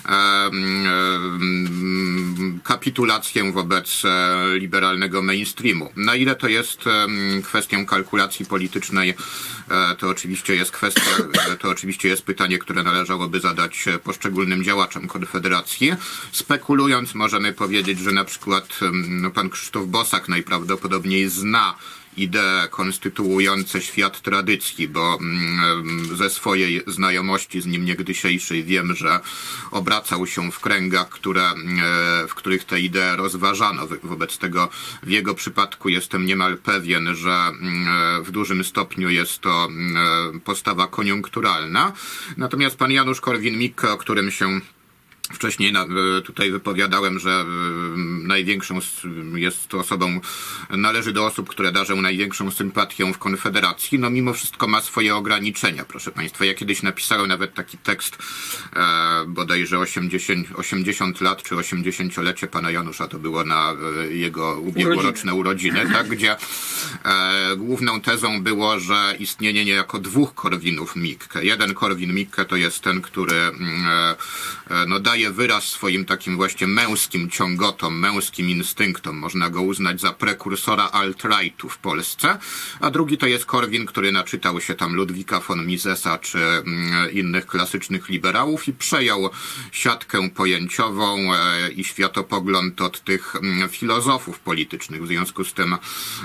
kapitulację wobec liberalnego mainstreamu. Na ile to jest kwestią kalkulacji politycznej, to oczywiście jest pytanie, które należałoby zadać poszczególnym działaczom Konfederacji. Spekulując, możemy powiedzieć, że na przykład pan Krzysztof Bosak najprawdopodobniej zna idee konstytuujące świat tradycji, bo ze swojej znajomości z nim niegdysiejszej wiem, że obracał się w kręgach, w których te idee rozważano. Wobec tego w jego przypadku jestem niemal pewien, że w dużym stopniu jest to postawa koniunkturalna. Natomiast pan Janusz Korwin-Mikke, o którym się wcześniej tutaj wypowiadałem, że jest osobą, należy do osób, które darzą największą sympatią w Konfederacji, no mimo wszystko ma swoje ograniczenia, proszę Państwa. Ja kiedyś napisałem nawet taki tekst, bodajże 80 lat, czy 80-lecie pana Janusza, to było na jego ubiegłoroczne urodziny, tak, gdzie główną tezą było, że istnienie niejako dwóch Korwinów Mikke. Jeden Korwin Mikke to jest ten, który no, daje wyraz swoim takim właśnie męskim ciągotom, męskim instynktom. Można go uznać za prekursora alt-rightu w Polsce. A drugi to jest Korwin, który naczytał się tam Ludwika von Misesa czy innych klasycznych liberałów i przejął siatkę pojęciową i światopogląd od tych filozofów politycznych. W związku z tym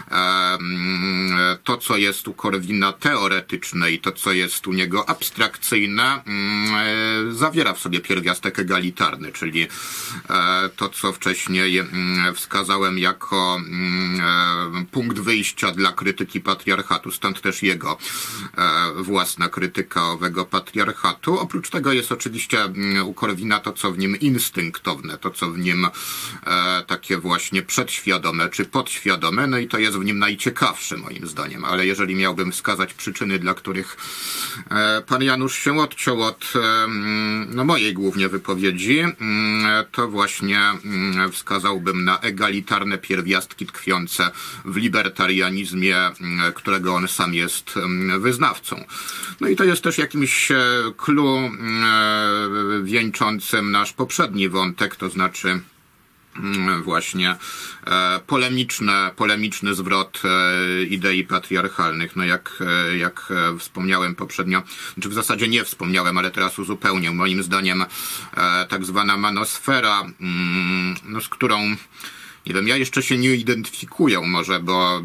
to, co jest u Korwina teoretyczne i to, co jest u niego abstrakcyjne, zawiera w sobie pierwiastek egalitarny, czyli to, co wcześniej wskazałem jako punkt wyjścia dla krytyki patriarchatu. Stąd też jego własna krytyka owego patriarchatu. Oprócz tego jest oczywiście u Korwina to, co w nim instynktowne, to, co w nim takie właśnie przedświadome czy podświadome, no i to jest w nim najciekawsze moim zdaniem. Ale jeżeli miałbym wskazać przyczyny, dla których pan Janusz się odciął od no, mojej głównie wypowiedzi, to właśnie wskazałbym na egalitarne pierwiastki tkwiące w libertarianizmie, którego on sam jest wyznawcą. No i to jest też jakimś clue wieńczącym nasz poprzedni wątek, to znaczy właśnie polemiczny zwrot idei patriarchalnych. No jak wspomniałem poprzednio, czy w zasadzie nie wspomniałem, ale teraz uzupełnię. Moim zdaniem tak zwana manosfera, no z którą nie wiem, ja jeszcze się nie identyfikuję może, bo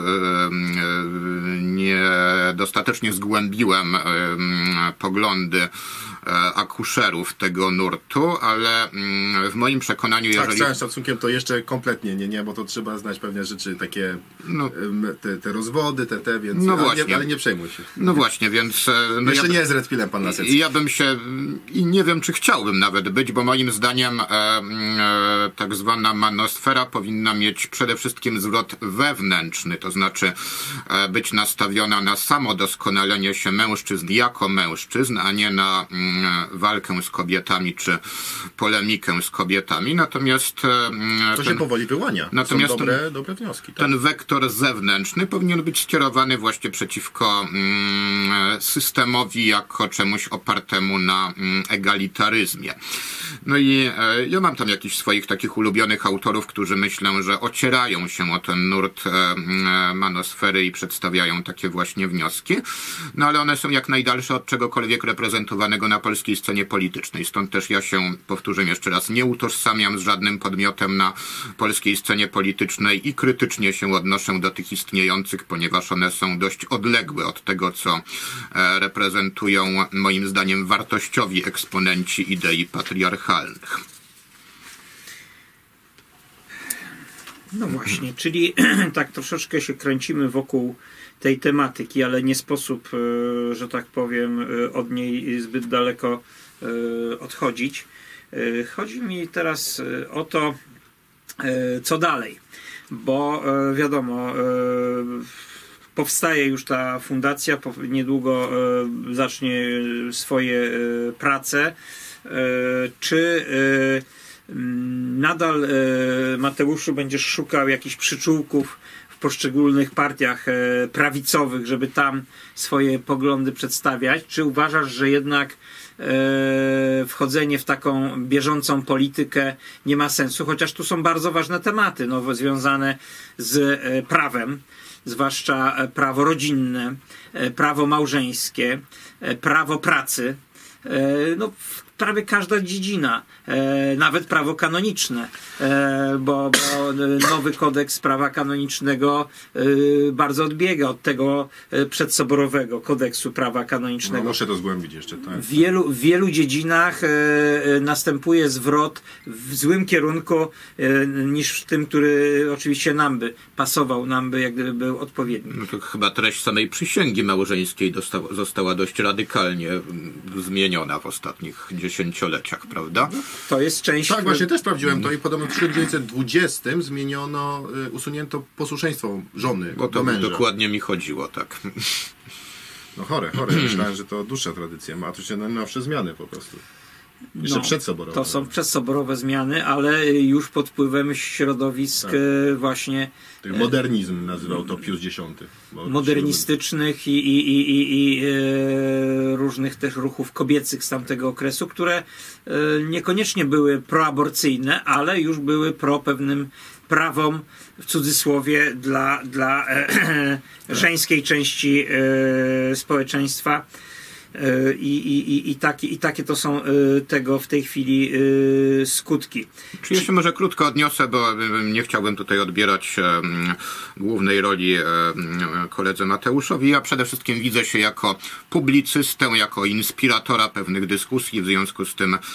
nie dostatecznie zgłębiłem poglądy akuszerów tego nurtu, ale w moim przekonaniu, jeżeli... Tak, z całym szacunkiem to jeszcze kompletnie nie, bo to trzeba znać pewne rzeczy, takie no, te rozwody, więc... No właśnie. Ale nie przejmuj się. No właśnie, więc... No jeszcze nie jest Red Pillem pan Lasecki. Ja bym się... I nie wiem, czy chciałbym nawet być, bo moim zdaniem tak zwana manosfera powinna mieć przede wszystkim zwrot wewnętrzny, to znaczy być nastawiona na samodoskonalenie się mężczyzn jako mężczyzn, a nie na walkę z kobietami, czy polemikę z kobietami. Natomiast to się powoli wyłania. Natomiast są dobre wnioski. Tak? Ten wektor zewnętrzny powinien być skierowany właśnie przeciwko systemowi jako czemuś opartemu na egalitaryzmie. No i ja mam tam jakichś swoich takich ulubionych autorów, którzy myślę, że ocierają się o ten nurt manosfery i przedstawiają takie właśnie wnioski. No ale one są jak najdalsze od czegokolwiek reprezentowanego na polskiej scenie politycznej. Stąd też ja się, powtórzę jeszcze raz, nie utożsamiam z żadnym podmiotem na polskiej scenie politycznej i krytycznie się odnoszę do tych istniejących, ponieważ one są dość odległe od tego, co reprezentują moim zdaniem wartościowi eksponenci idei patriarchalnych. No właśnie, czyli tak troszeczkę się kręcimy wokół tej tematyki, ale nie sposób, że tak powiem, od niej zbyt daleko odchodzić. Chodzi mi teraz o to, co dalej, bo wiadomo, powstaje już ta fundacja, niedługo zacznie swoje prace. Czy nadal, Mateuszu, będziesz szukał jakichś przyczółków w poszczególnych partiach prawicowych, żeby tam swoje poglądy przedstawiać? Czy uważasz, że jednak wchodzenie w taką bieżącą politykę nie ma sensu? Chociaż tu są bardzo ważne tematy związane z prawem, zwłaszcza prawo rodzinne, prawo małżeńskie, prawo pracy. No, prawie każda dziedzina, nawet prawo kanoniczne, bo nowy kodeks prawa kanonicznego bardzo odbiega od tego przedsoborowego kodeksu prawa kanonicznego. No, muszę to zgłębić jeszcze. Tak. W wielu dziedzinach następuje zwrot w złym kierunku niż w tym, który oczywiście nam by pasował, jak gdyby był odpowiedni. No to chyba treść samej przysięgi małżeńskiej została dość radykalnie zmieniona w ostatnich 70-leciach, prawda? To jest część... Tak, właśnie też sprawdziłem to i podobno w 1920 usunięto posłuszeństwo żony Bo do to męża. dokładnie mi chodziło, tak. No chore. Myślałem, że to dłuższa tradycja ma, a tu się najnowsze zmiany po prostu. Jeszcze przedsoborowe. To są przedsoborowe zmiany, ale już pod wpływem środowisk właśnie Modernizm nazywał to Pius X. modernistycznych i różnych też ruchów kobiecych z tamtego okresu, które niekoniecznie były proaborcyjne, ale już były pro pewnym prawom, w cudzysłowie, dla żeńskiej części społeczeństwa. I takie to są tego w tej chwili skutki. Czy ja się może krótko odniosę, bo nie chciałbym tutaj odbierać głównej roli koledze Mateuszowi. Ja przede wszystkim widzę się jako publicystę, jako inspiratora pewnych dyskusji, w związku z tym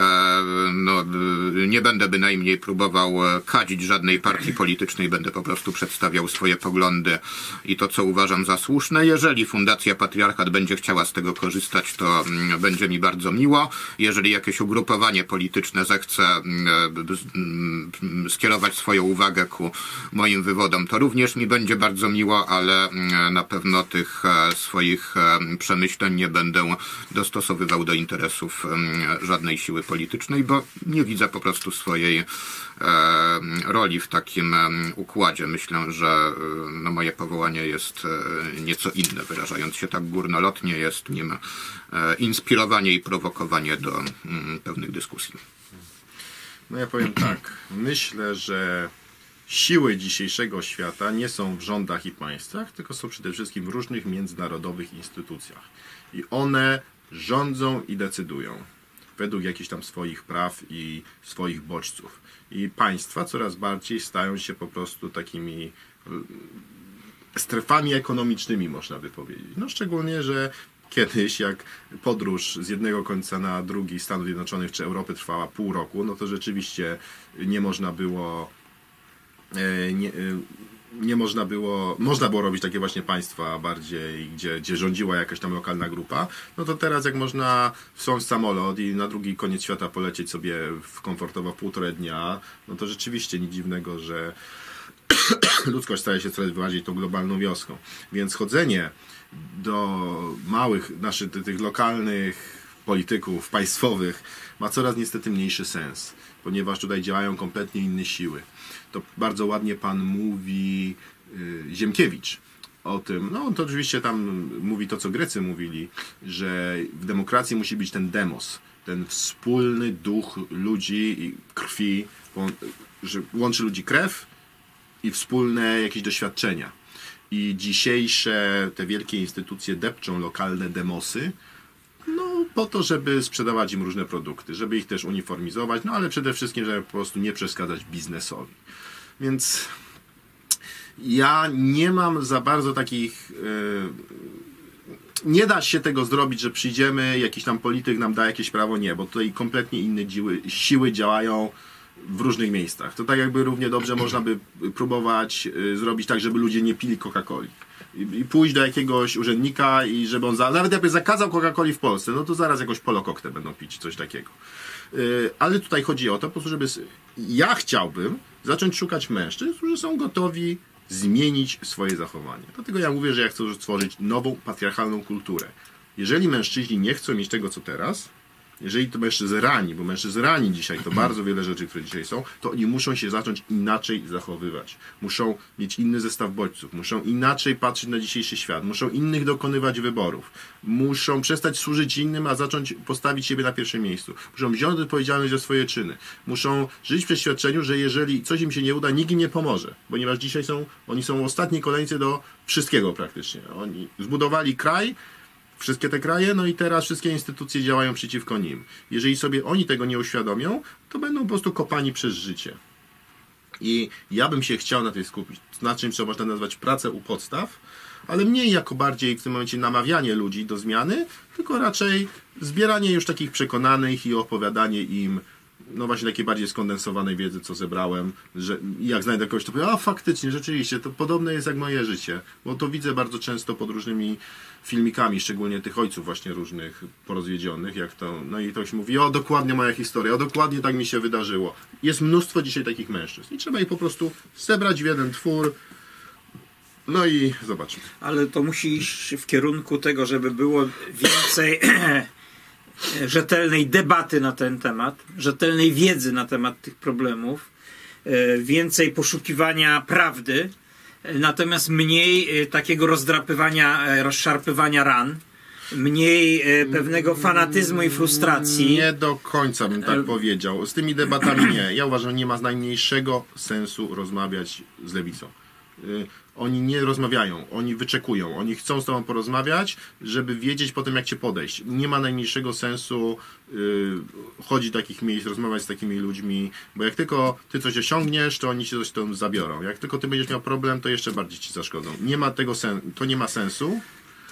nie będę bynajmniej próbował kadzić żadnej partii politycznej, będę po prostu przedstawiał swoje poglądy i to, co uważam za słuszne. Jeżeli Fundacja Patriarchat będzie chciała z tego korzystać, to będzie mi bardzo miło. Jeżeli jakieś ugrupowanie polityczne zechce skierować swoją uwagę ku moim wywodom, to również mi będzie bardzo miło, ale na pewno tych swoich przemyśleń nie będę dostosowywał do interesów żadnej siły politycznej, bo nie widzę po prostu swojej roli w takim układzie. Myślę, że moje powołanie jest nieco inne, wyrażając się tak górnolotnie, jest nim inspirowanie i prowokowanie do pewnych dyskusji. No ja powiem tak, myślę, że siły dzisiejszego świata nie są w rządach i państwach, tylko są przede wszystkim w różnych międzynarodowych instytucjach. I one rządzą i decydują według jakichś tam swoich praw i swoich bodźców. I państwa coraz bardziej stają się po prostu takimi strefami ekonomicznymi, można by powiedzieć. No szczególnie, że kiedyś, jak podróż z jednego końca na drugi Stanów Zjednoczonych czy Europy trwała pół roku, no to rzeczywiście nie można było można było robić takie właśnie państwa bardziej, gdzie rządziła jakaś tam lokalna grupa, no to teraz jak można wsiąść w samolot i na drugi koniec świata polecieć sobie komfortowo w 1,5 dnia, no to rzeczywiście nic dziwnego, że ludzkość staje się coraz bardziej tą globalną wioską. Więc chodzenie do małych, tych lokalnych polityków państwowych ma coraz niestety mniejszy sens, ponieważ tutaj działają kompletnie inne siły. To bardzo ładnie pan mówi Ziemkiewicz o tym, no to oczywiście tam mówi to, co Grecy mówili, że w demokracji musi być ten demos, ten wspólny duch ludzi i krwi, że łączy ludzi krew i wspólne jakieś doświadczenia. I dzisiejsze te wielkie instytucje depczą lokalne demosy, no po to, żeby sprzedawać im różne produkty, żeby ich też uniformizować, no ale przede wszystkim, żeby po prostu nie przeszkadzać biznesowi. Więc ja nie mam za bardzo takich... nie da się tego zrobić, że przyjdziemy, jakiś tam polityk nam da jakieś prawo, nie, bo tutaj kompletnie inne siły działają w różnych miejscach. To tak jakby równie dobrze można by próbować zrobić tak, żeby ludzie nie pili Coca-Coli. I pójść do jakiegoś urzędnika i żeby on nawet jakby zakazał Coca-Coli w Polsce, no to zaraz jakoś polokoktę będą pić, coś takiego. Ale tutaj chodzi o to, po prostu, żeby... Ja chciałbym zacząć szukać mężczyzn, którzy są gotowi zmienić swoje zachowanie. Dlatego ja mówię, że ja chcę stworzyć nową patriarchalną kulturę. Jeżeli mężczyźni nie chcą mieć tego, co teraz, jeżeli to mężczyzn rani, bo mężczyzn rani dzisiaj, to bardzo wiele rzeczy, które dzisiaj są, to oni muszą się zacząć inaczej zachowywać. Muszą mieć inny zestaw bodźców, muszą inaczej patrzeć na dzisiejszy świat, muszą innych dokonywać wyborów, muszą przestać służyć innym, a zacząć postawić siebie na pierwszym miejscu. Muszą wziąć odpowiedzialność za swoje czyny. Muszą żyć w przeświadczeniu, że jeżeli coś im się nie uda, nikt im nie pomoże, ponieważ dzisiaj oni są w ostatniej kolejce do wszystkiego praktycznie. Oni zbudowali kraj, wszystkie te kraje, no i teraz wszystkie instytucje działają przeciwko nim. Jeżeli sobie oni tego nie uświadomią, to będą po prostu kopani przez życie. I ja bym się chciał na tej skupić, na czym co można nazwać pracę u podstaw, ale mniej jako bardziej w tym momencie namawianie ludzi do zmiany, tylko raczej zbieranie już takich przekonanych i opowiadanie im no właśnie takiej bardziej skondensowanej wiedzy, co zebrałem, że jak znajdę kogoś, to powiem, a faktycznie, rzeczywiście, to podobne jest jak moje życie, bo to widzę bardzo często pod różnymi filmikami, szczególnie tych ojców właśnie różnych porozwiedzionych, jak to, no i ktoś mówi, o dokładnie moja historia, o dokładnie tak mi się wydarzyło. Jest mnóstwo dzisiaj takich mężczyzn i trzeba ich po prostu zebrać w jeden twór, no i zobaczymy. Ale to musi iść w kierunku tego, żeby było więcej rzetelnej debaty na ten temat, rzetelnej wiedzy na temat tych problemów, więcej poszukiwania prawdy, natomiast mniej takiego rozdrapywania, rozszarpywania ran, mniej pewnego fanatyzmu i frustracji. Nie do końca bym tak powiedział. Z tymi debatami nie. Ja uważam, że nie ma najmniejszego sensu rozmawiać z lewicą. Oni nie rozmawiają, oni wyczekują, oni chcą z tobą porozmawiać, żeby wiedzieć potem, jak cię podejść. Nie ma najmniejszego sensu chodzić do takich miejsc, rozmawiać z takimi ludźmi, bo jak tylko ty coś osiągniesz, to oni ci coś tam zabiorą. Jak tylko ty będziesz miał problem, to jeszcze bardziej ci zaszkodzą. Nie ma tego to nie ma sensu.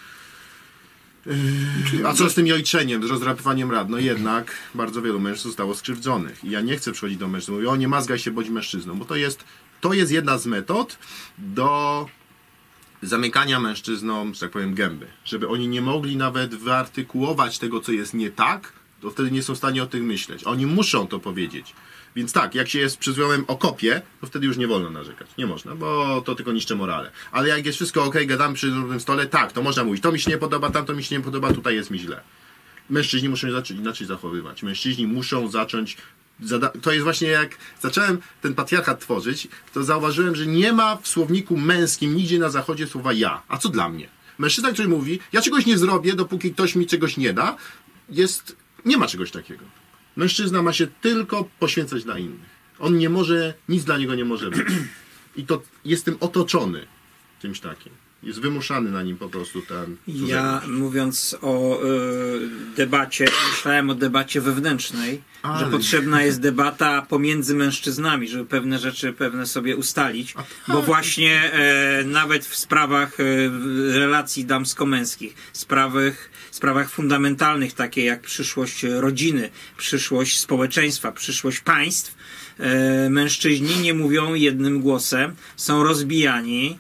A co z tym ojczeniem, z rozdrapywaniem rad? No jednak bardzo wielu mężczyzn zostało skrzywdzonych. I ja nie chcę przychodzić do mężczyzn, mówię, o nie mazgaj się, bądź mężczyzną, bo to jest jedna z metod do zamykania mężczyznom, że tak powiem, gęby. Żeby oni nie mogli nawet wyartykułować tego, co jest nie tak, to wtedy nie są w stanie o tym myśleć. Oni muszą to powiedzieć. Więc tak, jak się jest przyzwołem okopie, to wtedy już nie wolno narzekać. Nie można, bo to tylko niszczy morale. Ale jak jest wszystko okej, gadamy przy równym stole, tak, to można mówić, to mi się nie podoba, tamto mi się nie podoba, tutaj jest mi źle. Mężczyźni muszą się zacząć inaczej zachowywać. Mężczyźni muszą zacząć... To jest właśnie jak zacząłem ten patriarchat tworzyć, to zauważyłem, że nie ma w słowniku męskim nigdzie na zachodzie słowa ja. A co dla mnie? Mężczyzna, który mówi, ja czegoś nie zrobię, dopóki ktoś mi czegoś nie da, nie ma czegoś takiego. Mężczyzna ma się tylko poświęcać dla innych. On nie może, nic dla niego nie może być. I to jest tym otoczony czymś takim. Jest wymuszany na nim po prostu ten... Ja mówiąc o debacie, myślałem o debacie wewnętrznej, że potrzebna jest debata pomiędzy mężczyznami, żeby pewne rzeczy sobie ustalić, bo właśnie nawet w sprawach relacji damsko-męskich, sprawach fundamentalnych, takie jak przyszłość rodziny, przyszłość społeczeństwa, przyszłość państw, mężczyźni nie mówią jednym głosem, są rozbijani.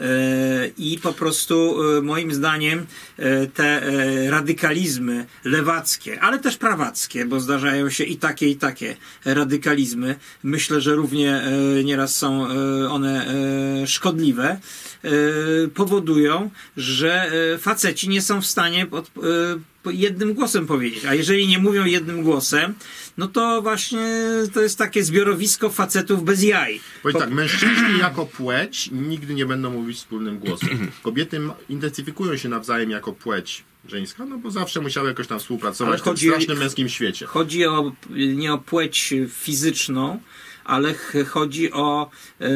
I po prostu moim zdaniem te radykalizmy lewackie, ale też prawackie, bo zdarzają się i takie radykalizmy, myślę, że równie nieraz są one szkodliwe, powodują, że faceci nie są w stanie jednym głosem powiedzieć, a jeżeli nie mówią jednym głosem, no to właśnie to jest takie zbiorowisko facetów bez jaj. Bo i tak, mężczyźni jako płeć nigdy nie będą mówić wspólnym głosem. Kobiety identyfikują się nawzajem jako płeć żeńska, no bo zawsze musiały jakoś tam współpracować w tym strasznym męskim świecie. Chodzi nie o płeć fizyczną, ale chodzi o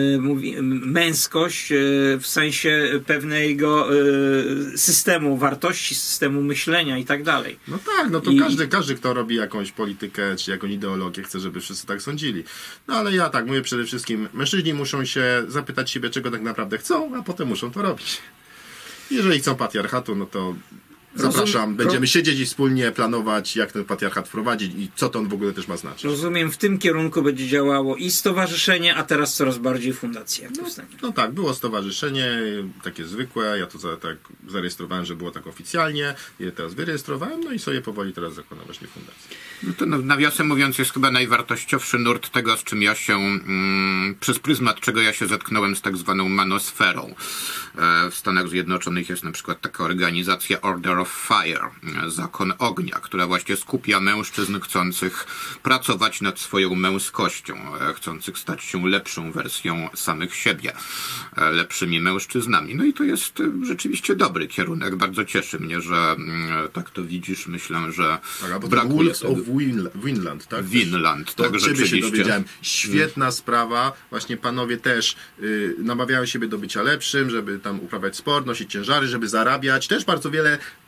męskość w sensie pewnego systemu wartości, systemu myślenia i tak dalej. No tak, no to każdy, kto robi jakąś politykę czy jakąś ideologię, chce, żeby wszyscy tak sądzili. No ale ja tak mówię, przede wszystkim mężczyźni muszą się zapytać siebie, czego tak naprawdę chcą, a potem muszą to robić. Jeżeli chcą patriarchatu, no to zapraszam, będziemy siedzieć i wspólnie planować, jak ten patriarchat wprowadzić i co to on w ogóle też ma znaczyć. Rozumiem, w tym kierunku będzie działało i stowarzyszenie, a teraz coraz bardziej fundacja. No tak, było stowarzyszenie, takie zwykłe, ja to tak zarejestrowałem, że było tak oficjalnie, je teraz wyrejestrowałem, no i sobie powoli teraz zakładam właśnie fundację. No to nawiasem mówiąc jest chyba najwartościowszy nurt tego, z czym ja się, przez pryzmat czego ja się zetknąłem z tak zwaną manosferą. W Stanach Zjednoczonych jest na przykład taka organizacja Order of Fire, Zakon Ognia, która właśnie skupia mężczyzn chcących pracować nad swoją męskością, chcących stać się lepszą wersją samych siebie, lepszymi mężczyznami. No i to jest rzeczywiście dobry kierunek. Bardzo cieszy mnie, że tak to widzisz. Myślę, że brakuje tego. Winland, tak? Winland, to tak, od ciebie rzeczywiście. się dowiedziałem. Świetna sprawa. Właśnie panowie też namawiają siebie do bycia lepszym, żeby tam uprawiać sport, nosić ciężary, żeby zarabiać. Też bardzo wiele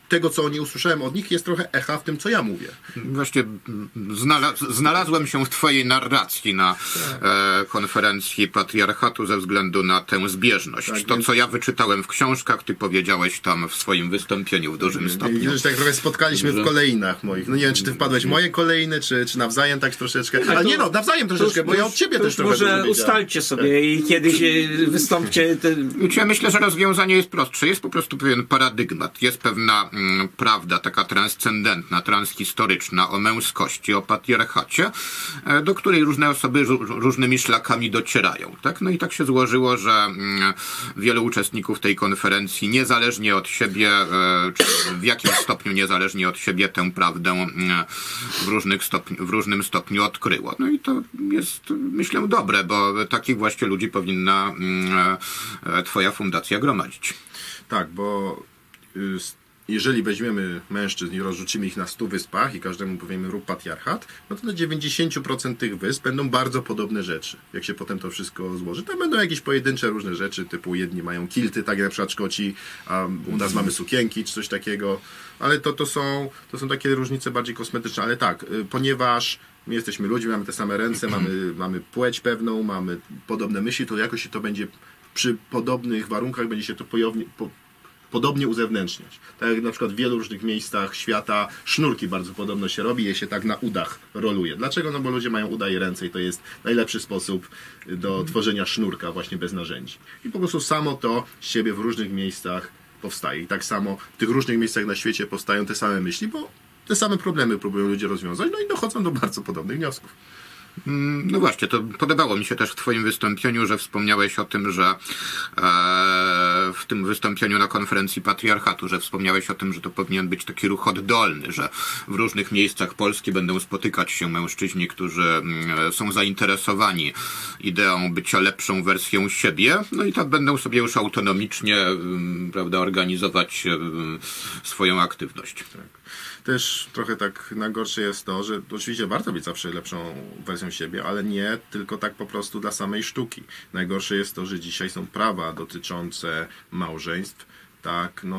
tego, co oni usłyszałem od nich, jest trochę echa w tym, co ja mówię. Właśnie znalazłem się w twojej narracji na konferencji Patriarchatu ze względu na tę zbieżność. Tak, to, co ja wyczytałem w książkach, ty powiedziałeś tam w swoim wystąpieniu w dużym stopniu. Widzisz, tak trochę spotkaliśmy w kolejnach moich. No nie wiem, czy ty wpadłeś w moje kolejne, czy nawzajem tak troszeczkę. Ale nie no, nawzajem troszeczkę, bo ja od ciebie też trochę może ustalcie sobie i kiedyś wystąpcie. Ja myślę, że rozwiązanie jest prostsze. Jest po prostu pewien paradygmat. Jest pewna prawda taka transcendentna, transhistoryczna o męskości, o patriarchacie, do której różne osoby różnymi szlakami docierają. Tak? No i tak się złożyło, że wielu uczestników tej konferencji niezależnie od siebie, czy w jakimś stopniu niezależnie od siebie tę prawdę w różnym stopniu odkryło. No i to jest, myślę, dobre, bo takich właśnie ludzi powinna twoja fundacja gromadzić. Tak, bo jeżeli weźmiemy mężczyzn i rozrzucimy ich na 100 wyspach i każdemu powiemy rób patriarchat, no to na 90% tych wysp będą bardzo podobne rzeczy. Jak się potem to wszystko złoży, to będą jakieś pojedyncze różne rzeczy, typu jedni mają kilty, tak jak na przykład Szkoci, a u nas mamy sukienki czy coś takiego, ale to są takie różnice bardziej kosmetyczne, ale tak, ponieważ my jesteśmy ludźmi, mamy te same ręce, mamy płeć pewną, mamy podobne myśli, to jakoś się to będzie przy podobnych warunkach będzie się to podobnie uzewnętrzniać. Tak jak na przykład w wielu różnych miejscach świata sznurki bardzo podobno się robi, je się tak na udach roluje. Dlaczego? No bo ludzie mają uda i ręce i to jest najlepszy sposób do tworzenia sznurka właśnie bez narzędzi. I po prostu samo to z siebie w różnych miejscach powstaje. I tak samo w tych różnych miejscach na świecie powstają te same myśli, bo te same problemy próbują ludzie rozwiązać, no i dochodzą do bardzo podobnych wniosków. No właśnie, to podobało mi się też w twoim wystąpieniu, że wspomniałeś o tym, że w tym wystąpieniu na konferencji Patriarchatu, że wspomniałeś o tym, że to powinien być taki ruch oddolny, że w różnych miejscach Polski będą spotykać się mężczyźni, którzy są zainteresowani ideą bycia lepszą wersją siebie, no i tak będą sobie już autonomicznie, prawda, organizować swoją aktywność. Tak. Też trochę tak najgorsze jest to, że oczywiście warto być zawsze lepszą wersją siebie, ale nie tylko tak po prostu dla samej sztuki. Najgorsze jest to, że dzisiaj są prawa dotyczące małżeństw tak no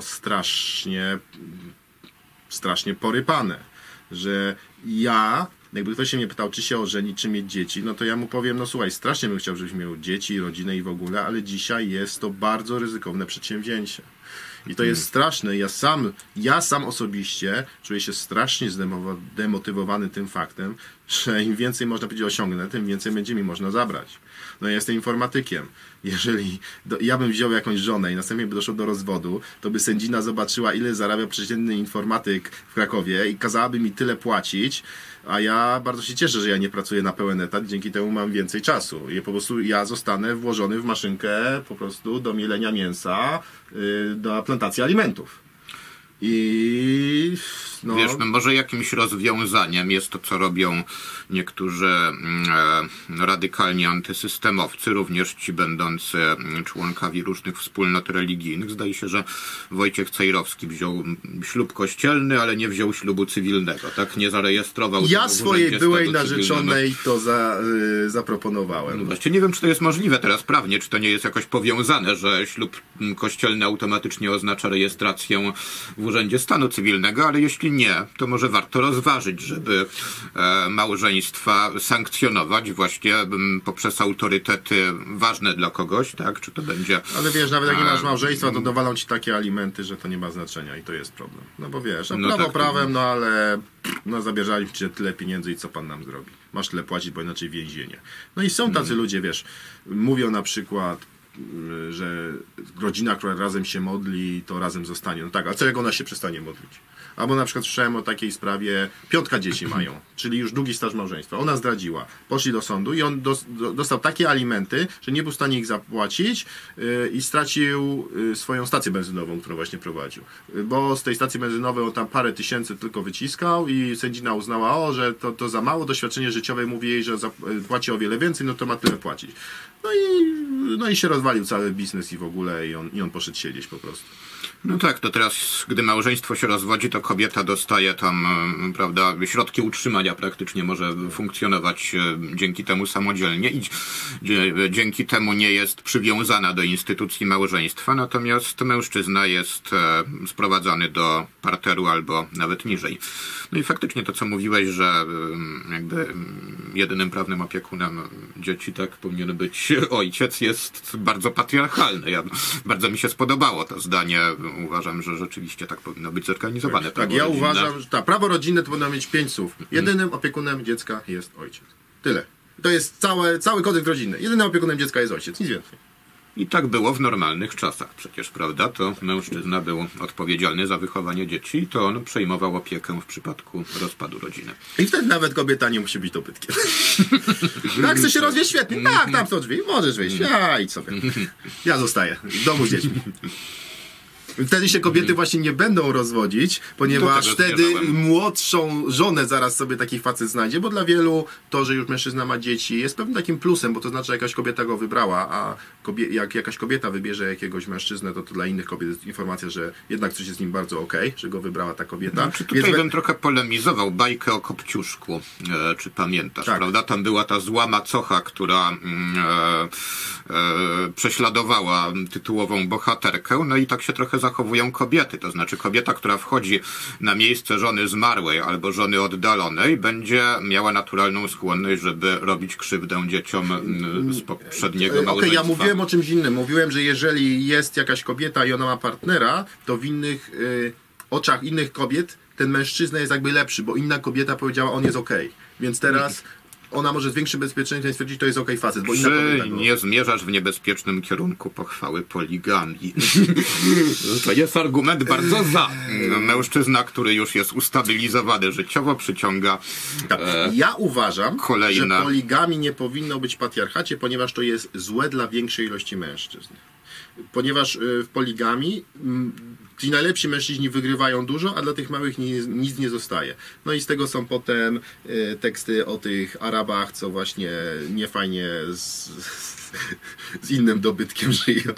strasznie porypane, że jakby ktoś się mnie pytał, czy się ożenić, czy mieć dzieci, no to ja mu powiem, no słuchaj, strasznie bym chciał, żebyś miał dzieci, rodzinę i w ogóle, ale dzisiaj jest to bardzo ryzykowne przedsięwzięcie. I to jest straszne. Ja sam osobiście czuję się strasznie zdemotywowany tym faktem, że im więcej można powiedzieć osiągnę, tym więcej będzie mi można zabrać. No ja jestem informatykiem. Jeżeli ja bym wziął jakąś żonę i następnie by doszło do rozwodu, to by sędzina zobaczyła, ile zarabia przeciętny informatyk w Krakowie i kazałaby mi tyle płacić, a ja bardzo się cieszę, że ja nie pracuję na pełen etat, dzięki temu mam więcej czasu. I po prostu ja zostanę włożony w maszynkę po prostu do mielenia mięsa, do plantacji alimentów. I no... Wiesz, no może jakimś rozwiązaniem jest to, co robią niektórzy radykalni antysystemowcy, również ci będący członkami różnych wspólnot religijnych. Zdaje się, że Wojciech Cejrowski wziął ślub kościelny, ale nie wziął ślubu cywilnego, tak? Nie zarejestrował. Ja swojej byłej narzeczonej to zaproponowałem. No właśnie, nie wiem, czy to jest możliwe teraz prawnie, czy to nie jest jakoś powiązane, że ślub kościelny automatycznie oznacza rejestrację w Urzędzie Stanu Cywilnego, ale jeśli nie, to może warto rozważyć, żeby małżeństwa sankcjonować właśnie poprzez autorytety ważne dla kogoś, tak? Czy to będzie... Ale wiesz, nawet jak nie masz małżeństwa, to dowalą ci takie alimenty, że to nie ma znaczenia i to jest problem. No bo wiesz, no prawo tak, prawem, no ale zabierzali ci tyle pieniędzy i co pan nam zrobi? Masz tyle płacić, bo inaczej więzienie. No i są tacy ludzie, wiesz, mówią na przykład, że rodzina, która razem się modli, to razem zostanie. No tak, a co jak ona się przestanie modlić? Albo na przykład słyszałem o takiej sprawie, 5 dzieci mają, czyli już długi staż małżeństwa. Ona zdradziła. Poszli do sądu i on dostał takie alimenty, że nie był w stanie ich zapłacić i stracił swoją stację benzynową, którą właśnie prowadził. Bo z tej stacji benzynowej on tam parę tysięcy tylko wyciskał i sędzina uznała, że to za mało, doświadczenie życiowe mówi jej, że płaci o wiele więcej, no to ma tyle płacić. No i no i się rozwalił cały biznes i w ogóle i on poszedł siedzieć po prostu. No tak, to teraz, gdy małżeństwo się rozwodzi, to kobieta dostaje tam, prawda, środki utrzymania, praktycznie może funkcjonować dzięki temu samodzielnie i dzięki temu nie jest przywiązana do instytucji małżeństwa, natomiast mężczyzna jest sprowadzany do parteru albo nawet niżej. No i faktycznie to, co mówiłeś, że jakby jedynym prawnym opiekunem dzieci tak powinien być ojciec, jest bardzo patriarchalne. Bardzo mi się spodobało to zdanie. Uważam, że rzeczywiście tak powinno być zorganizowane. Tak, ja uważam, że prawo rodzinne to powinno mieć 5 słów. Jedynym opiekunem dziecka jest ojciec. Tyle. To jest cały kodeks rodzinny. Jedynym opiekunem dziecka jest ojciec, nic więcej. I tak było w normalnych czasach przecież, prawda? To mężczyzna był odpowiedzialny za wychowanie dzieci i to on przejmował opiekę w przypadku rozpadu rodziny. I wtedy nawet kobieta nie musi być dobytkiem. Tak, chce się rozwieść świetnie. Tak, tam są drzwi, możesz wyjść. Ja idź sobie. Ja zostaję w domu z dziećmi. Wtedy się kobiety właśnie nie będą rozwodzić, ponieważ wtedy młodszą żonę zaraz sobie taki facet znajdzie, bo dla wielu to, że już mężczyzna ma dzieci, jest pewnym takim plusem, bo to znaczy, że jakaś kobieta go wybrała, a jak jakaś kobieta wybierze jakiegoś mężczyznę, to dla innych kobiet jest informacja, że jednak coś jest z nim bardzo okej, że go wybrała ta kobieta. Znaczy, tutaj bym trochę polemizował bajkę o Kopciuszku, czy pamiętasz, tak, prawda? Tam była ta zła macocha, która prześladowała tytułową bohaterkę, no i tak się trochę zachowują kobiety, to znaczy kobieta, która wchodzi na miejsce żony zmarłej albo żony oddalonej, będzie miała naturalną skłonność, żeby robić krzywdę dzieciom z poprzedniego małżeństwa. Okej, ja mówiłem o czymś innym. Mówiłem, że jeżeli jest jakaś kobieta i ona ma partnera, to w innych oczach innych kobiet ten mężczyzna jest jakby lepszy, bo inna kobieta powiedziała, on jest okej. Więc teraz ona może z większym bezpieczeństwem stwierdzić, że to jest okej facet, bo inna kobieta go... nie zmierzasz w niebezpiecznym kierunku pochwały poligamii. To jest argument bardzo za. Mężczyzna, który już jest ustabilizowany życiowo, przyciąga ja uważam, że poligamii nie powinno być w patriarchacie, ponieważ to jest złe dla większej ilości mężczyzn. Ponieważ w poligami ci najlepsi mężczyźni wygrywają dużo, a dla tych małych nic nie zostaje. No i z tego są potem teksty o tych Arabach, co właśnie niefajnie z innym dobytkiem żyją.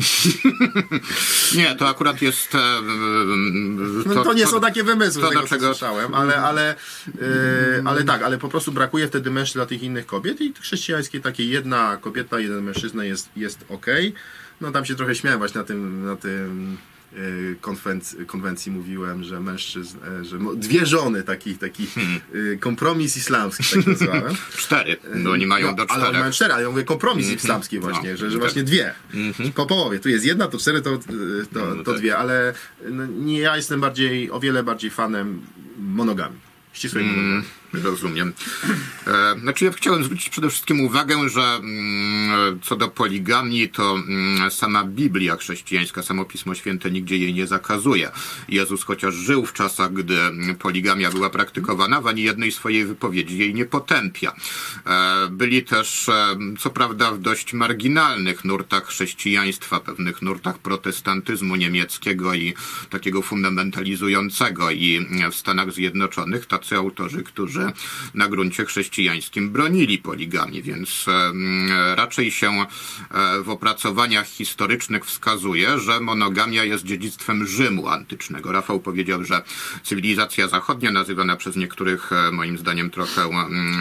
Nie, to akurat jest... To nie są takie wymysły, to, tego słyszałem, ale tak, ale po prostu brakuje wtedy mężczyzn dla tych innych kobiet i chrześcijańskie takie jedna kobieta, jeden mężczyzna jest okej. No tam się trochę śmiałem właśnie na tym konwencji mówiłem, że mężczyzn, że dwie żony, taki kompromis islamski, tak nazwałem. 4, bo oni mają do 4. Ale oni mają 4, ale ja mówię kompromis islamski właśnie, że właśnie 2. Po połowie, tu jest 1, to 4, to 2, ale ja jestem o wiele bardziej fanem monogamii. Ścisłej monogamii. Rozumiem. Znaczy ja chciałem zwrócić przede wszystkim uwagę, że co do poligamii, to sama Biblia chrześcijańska, samo Pismo Święte nigdzie jej nie zakazuje. Jezus chociaż żył w czasach, gdy poligamia była praktykowana, w ani jednej swojej wypowiedzi jej nie potępia. Byli też, co prawda, w dość marginalnych nurtach chrześcijaństwa, pewnych nurtach protestantyzmu niemieckiego i takiego fundamentalizującego, i w Stanach Zjednoczonych tacy autorzy, którzy na gruncie chrześcijańskim bronili poligamii, więc raczej się w opracowaniach historycznych wskazuje, że monogamia jest dziedzictwem Rzymu antycznego. Rafał powiedział, że cywilizacja zachodnia, nazywana przez niektórych moim zdaniem trochę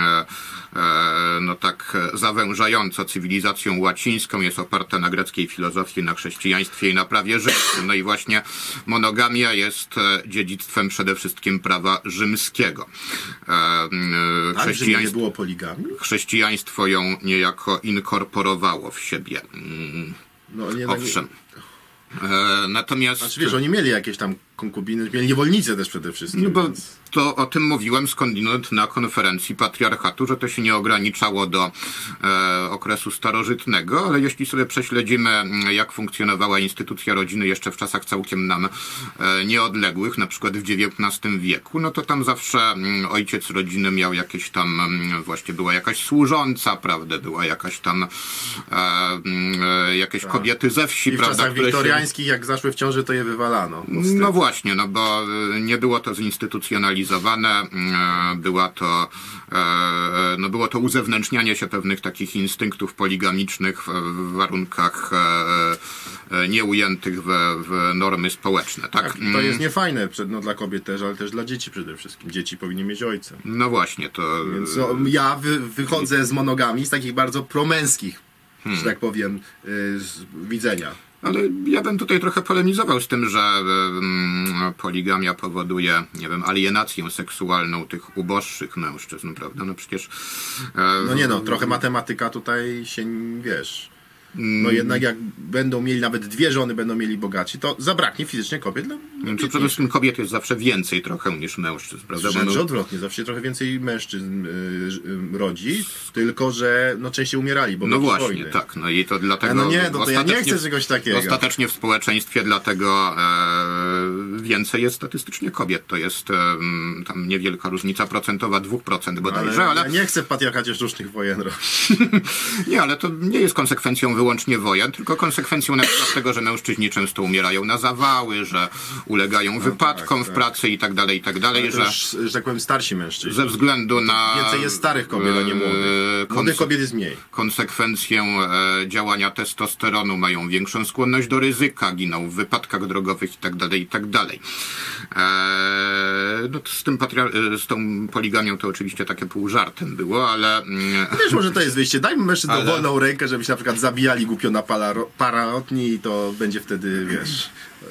no tak zawężająco cywilizacją łacińską, jest oparta na greckiej filozofii, na chrześcijaństwie i na prawie rzymskim. No i właśnie monogamia jest dziedzictwem przede wszystkim prawa rzymskiego. Tak, że nie było poligami? Chrześcijaństwo ją niejako inkorporowało w siebie. No, nie, owszem. Natomiast... Znaczy, wiesz, oni mieli jakieś tam konkubiny, mieli niewolnice też przede wszystkim. No bo to o tym mówiłem skądinąd na konferencji patriarchatu, że to się nie ograniczało do okresu starożytnego, ale jeśli sobie prześledzimy, jak funkcjonowała instytucja rodziny jeszcze w czasach całkiem nam nieodległych, na przykład w XIX wieku, no to tam zawsze ojciec rodziny miał jakieś tam, właśnie była jakaś służąca, prawda, była jakaś tam jakieś kobiety ze wsi, i w prawda, czasach wiktoriańskich, jak zaszły w ciąży, to je wywalano. No właśnie. właśnie, no bo nie było to zinstytucjonalizowane, było to uzewnętrznianie się pewnych takich instynktów poligamicznych w warunkach nieujętych w normy społeczne. Tak? To jest niefajne dla kobiet też, ale też dla dzieci przede wszystkim. Dzieci powinny mieć ojca. No właśnie, to... Więc ja wychodzę z monogami, z takich bardzo promęskich, że tak powiem, widzenia. Ale ja bym tutaj trochę polemizował z tym, że poligamia powoduje, nie wiem, alienację seksualną tych uboższych mężczyzn, prawda? No przecież... trochę matematyka tutaj się, wiesz... No jednak jak będą mieli nawet 2 żony, będą mieli bogaci, to zabraknie fizycznie kobiet. Przede wszystkim kobiet jest zawsze więcej trochę niż mężczyzn, prawda? Wręcz odwrotnie, zawsze trochę więcej mężczyzn rodzi, tylko że częściej umierali, bo właśnie, wojny. tak. No i to dlatego... to ja nie chcę czegoś takiego. Ostatecznie w społeczeństwie dlatego więcej jest statystycznie kobiet. To jest tam niewielka różnica procentowa, 2% bodajże, ale... Ja nie chcę w patriarchacie sztucznych wojen robić. Nie, ale to nie jest konsekwencją wyłącznie wojen, tylko konsekwencją na przykład tego, że mężczyźni często umierają na zawały, że ulegają wypadkom w pracy i tak dalej, że tak powiem starsi mężczyźni. Ze względu na... Więcej jest starych kobiet, a nie młodych. Młodych kobiet jest mniej. Konsekwencją działania testosteronu mają większą skłonność do ryzyka, giną w wypadkach drogowych i tak dalej. Z tą poligamią to oczywiście takie pół żartem było, ale... Wiesz, może to jest wyjście. Dajmy mężczyznom wolną rękę, żeby się na przykład zabijali głupio na paralotni i to będzie wtedy, wiesz...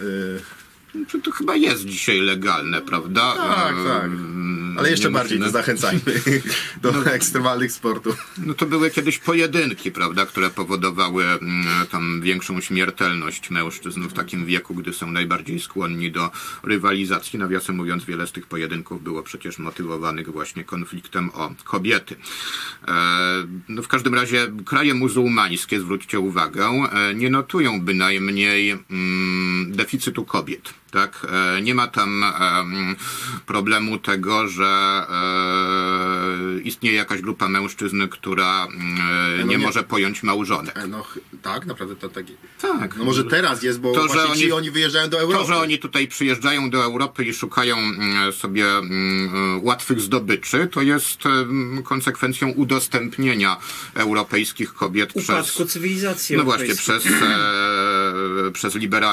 To chyba jest dzisiaj legalne, prawda? Tak. Ale jeszcze bardziej to zachęcajmy do ekstremalnych sportów. No to były kiedyś pojedynki, prawda, które powodowały tam większą śmiertelność mężczyzn w takim wieku, gdy są najbardziej skłonni do rywalizacji. Nawiasem mówiąc, wiele z tych pojedynków było przecież motywowanych właśnie konfliktem o kobiety. W każdym razie kraje muzułmańskie, zwróćcie uwagę, nie notują bynajmniej deficytu kobiet. Tak? Nie ma tam problemu tego, że istnieje jakaś grupa mężczyzn, która nie może pojąć małżonek. Tak, naprawdę to tak. Tak. No może teraz jest, bo to, że oni wyjeżdżają do Europy. To, że oni tutaj przyjeżdżają do Europy i szukają sobie łatwych zdobyczy, to jest konsekwencją udostępnienia europejskich kobiet upadku cywilizacji właśnie przez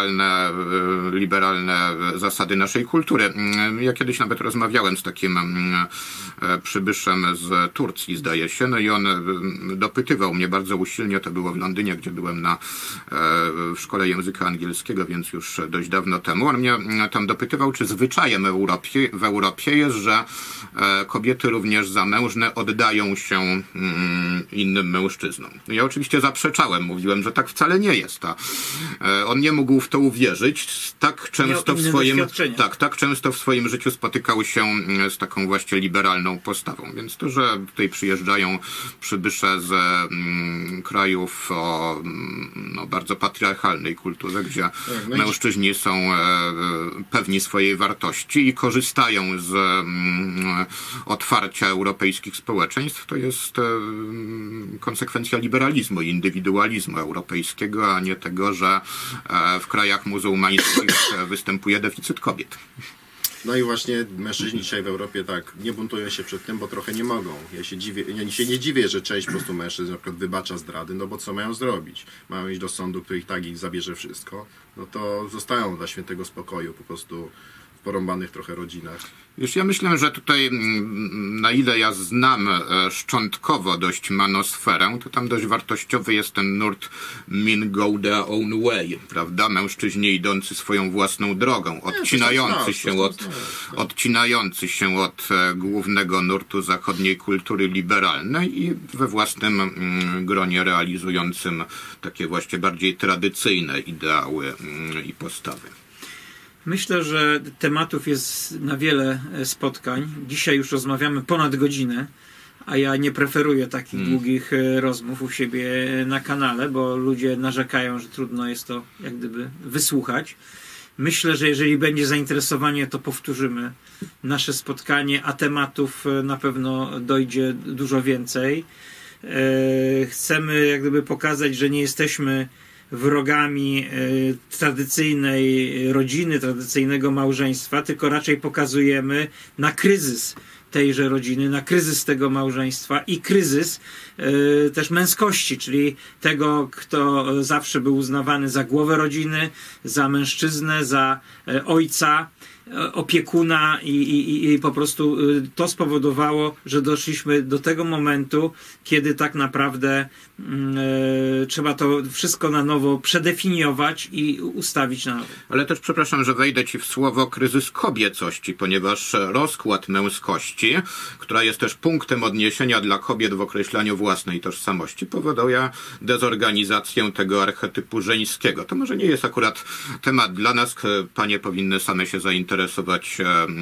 liberalne zasady naszej kultury. Ja kiedyś nawet rozmawiałem z takim przybyszem z Turcji, zdaje się, no i on dopytywał mnie bardzo usilnie, to było w Londynie, gdzie byłem w szkole języka angielskiego, więc już dość dawno temu. On mnie tam dopytywał, czy zwyczajem w Europie jest, że kobiety również zamężne oddają się innym mężczyznom. Ja oczywiście zaprzeczałem, mówiłem, że tak wcale nie jest. On nie mógł w to uwierzyć. Tak często w swoim życiu spotykał się z taką właśnie liberalną postawą. Więc to, że tutaj przyjeżdżają przybysze z krajów o bardzo patriarchalnej kulturze, gdzie mężczyźni są pewni swojej wartości i korzystają z otwarcia europejskich społeczeństw, to jest konsekwencja liberalizmu i indywidualizmu europejskiego, a nie tego, że w krajach muzułmańskich występuje deficyt kobiet. No i właśnie mężczyźni dzisiaj w Europie nie buntują się przed tym, bo trochę nie mogą. Ja się nie dziwię, że część po prostu mężczyzn na przykład wybacza zdrady, no bo co mają zrobić? Mają iść do sądu, który ich zabierze wszystko, no to zostają dla świętego spokoju po prostu w porąbanych trochę rodzinach. Wiesz, ja myślę, że tutaj, na ile ja znam szczątkowo dość manosferę, to tam dość wartościowy jest ten nurt men go their own way, prawda? Mężczyźni idący swoją własną drogą, odcinający się od głównego nurtu zachodniej kultury liberalnej i we własnym gronie realizującym takie właśnie bardziej tradycyjne ideały i postawy. Myślę, że tematów jest na wiele spotkań. Dzisiaj już rozmawiamy ponad godzinę, a ja nie preferuję takich długich rozmów u siebie na kanale, bo ludzie narzekają, że trudno jest to jak gdyby wysłuchać. Myślę, że jeżeli będzie zainteresowanie, to powtórzymy nasze spotkanie, a tematów na pewno dojdzie dużo więcej. Chcemy jak gdyby pokazać, że nie jesteśmy wrogami tradycyjnej rodziny, tradycyjnego małżeństwa, tylko raczej pokazujemy na kryzys tejże rodziny, na kryzys tego małżeństwa i kryzys też męskości, czyli tego, kto zawsze był uznawany za głowę rodziny, za mężczyznę, za ojca, opiekuna i po prostu to spowodowało, że doszliśmy do tego momentu, kiedy tak naprawdę trzeba to wszystko na nowo przedefiniować i ustawić na nowo. Ale też, przepraszam, że wejdę ci w słowo, kryzys kobiecości, ponieważ rozkład męskości, która jest też punktem odniesienia dla kobiet w określaniu własnej tożsamości, powoduje dezorganizację tego archetypu żeńskiego. To może nie jest akurat temat dla nas, panie powinny same się zainteresować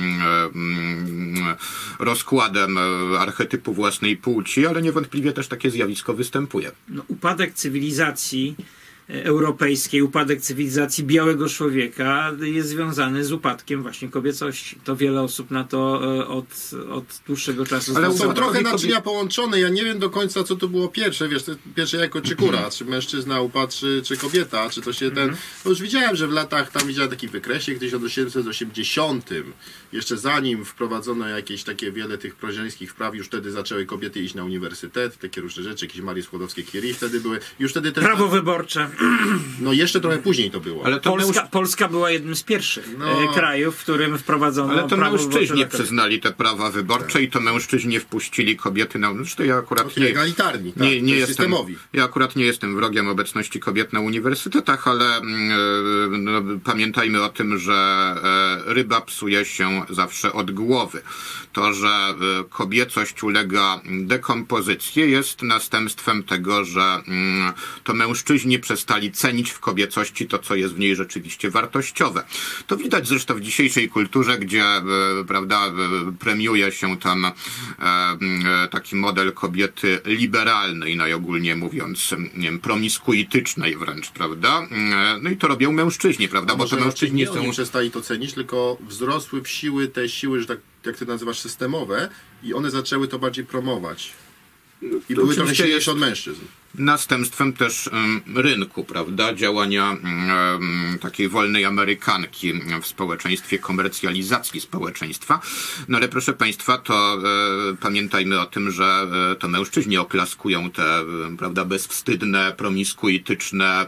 rozkładem archetypu własnej płci, ale niewątpliwie też takie zjawisko występuje. No, upadek cywilizacji europejskiej, upadek cywilizacji białego człowieka jest związany z upadkiem właśnie kobiecości. To wiele osób na to od dłuższego czasu ale są trochę naczynia połączone. Ja nie wiem do końca, co to było pierwsze. Wiesz, pierwsze jajko czy kura? Czy mężczyzna upadł, czy kobieta? Czy to się ten... No już widziałem, że w latach, tam widziałem taki wykresik w 1880, jeszcze zanim wprowadzono jakieś takie wiele tych proziemskich wpraw, już wtedy zaczęły kobiety iść na uniwersytet, takie różne rzeczy, jakieś Marii Skłodowskiej-Curie wtedy były. Już wtedy też... Prawo wyborcze. No jeszcze trochę później to było. Ale to Polska była jednym z pierwszych krajów, w którym wprowadzono ale to prawo mężczyźni przyznali te prawa wyborcze tak. I to mężczyźni wpuścili kobiety na... Zresztą ja akurat egalitarni, tak, nie jestem systemowi. Ja akurat nie jestem wrogiem obecności kobiet na uniwersytetach, ale pamiętajmy o tym, że ryba psuje się zawsze od głowy. To, że kobiecość ulega dekompozycji, jest następstwem tego, że to mężczyźni przestali cenić w kobiecości to, co jest w niej rzeczywiście wartościowe. To widać zresztą w dzisiejszej kulturze, gdzie prawda, premiuje się tam taki model kobiety liberalnej, najogólniej mówiąc, nie wiem, promiskuitycznej wręcz, prawda? No i to robią mężczyźni, prawda? Bo to mężczyźni są... Nie przestali to cenić, tylko wzrosły w siły te siły, że tak jak ty nazywasz, systemowe i one zaczęły to bardziej promować. I były trochę silniejsze od mężczyzn. Następstwem też rynku, prawda, działania takiej wolnej Amerykanki w społeczeństwie, komercjalizacji społeczeństwa. No ale proszę Państwa, to pamiętajmy o tym, że to mężczyźni oklaskują te, prawda, bezwstydne, promiskuityczne,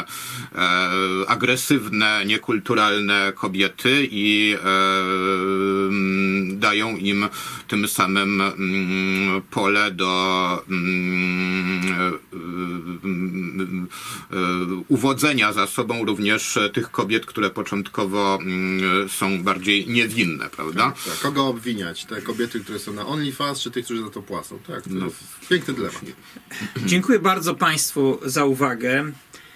agresywne, niekulturalne kobiety i dają im tym samym pole do uwodzenia za sobą również tych kobiet, które początkowo są bardziej niewinne, prawda? Tak. Kogo obwiniać? Te kobiety, które są na OnlyFans, czy tych, którzy za to płacą? Tak, to jest piękny dylemat. Dziękuję bardzo Państwu za uwagę.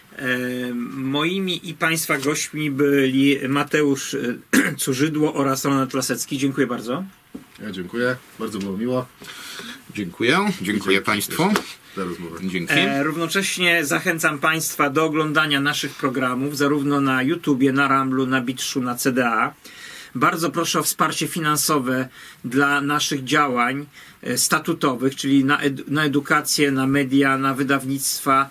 Moimi i Państwa gośćmi byli Mateusz Curzydło oraz Ronald Lasecki. Dziękuję bardzo. Ja dziękuję. Bardzo było miło. Dziękuję Państwu. Dzięki. Równocześnie zachęcam Państwa do oglądania naszych programów zarówno na YouTubie, na Ramblu, na Bitshu, na CDA. Bardzo proszę o wsparcie finansowe dla naszych działań statutowych, czyli na edukację, na media, na wydawnictwa.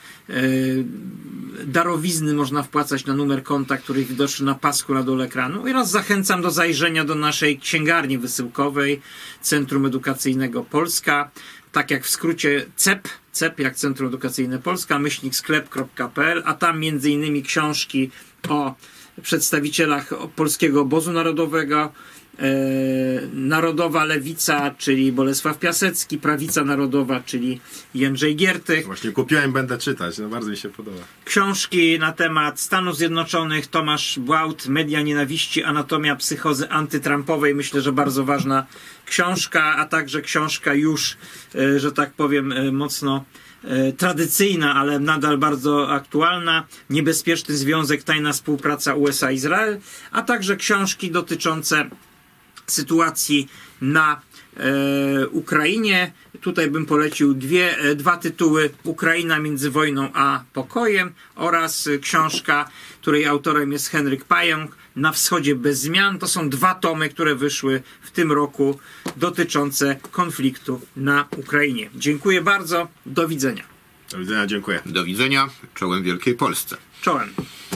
Darowizny można wpłacać na numer konta, który jest widoczny na pasku na dole ekranu. Oraz zachęcam do zajrzenia do naszej księgarni wysyłkowej Centrum Edukacyjnego Polska. Tak jak w skrócie CEP jak Centrum Edukacyjne Polska, /sklep.pl, a tam między innymi książki o przedstawicielach Polskiego Obozu Narodowego, Narodowa Lewica, czyli Bolesław Piasecki, Prawica Narodowa, czyli Jędrzej Giertych. Właśnie kupiłem, będę czytać, no bardzo mi się podoba. Książki na temat Stanów Zjednoczonych, Tomasz Błaut, Media Nienawiści, Anatomia psychozy antytrumpowej, myślę, że bardzo ważna książka, a także książka już, że tak powiem, mocno tradycyjna, ale nadal bardzo aktualna, Niebezpieczny Związek, Tajna Współpraca USA-Izrael, a także książki dotyczące sytuacji na Ukrainie. Tutaj bym polecił dwa tytuły: Ukraina między wojną a pokojem oraz książka, której autorem jest Henryk Pająk, Na wschodzie bez zmian. To są dwa tomy, które wyszły w tym roku dotyczące konfliktu na Ukrainie. Dziękuję bardzo. Do widzenia. Do widzenia, dziękuję. Do widzenia, czołem Wielkiej Polsce. Czołem.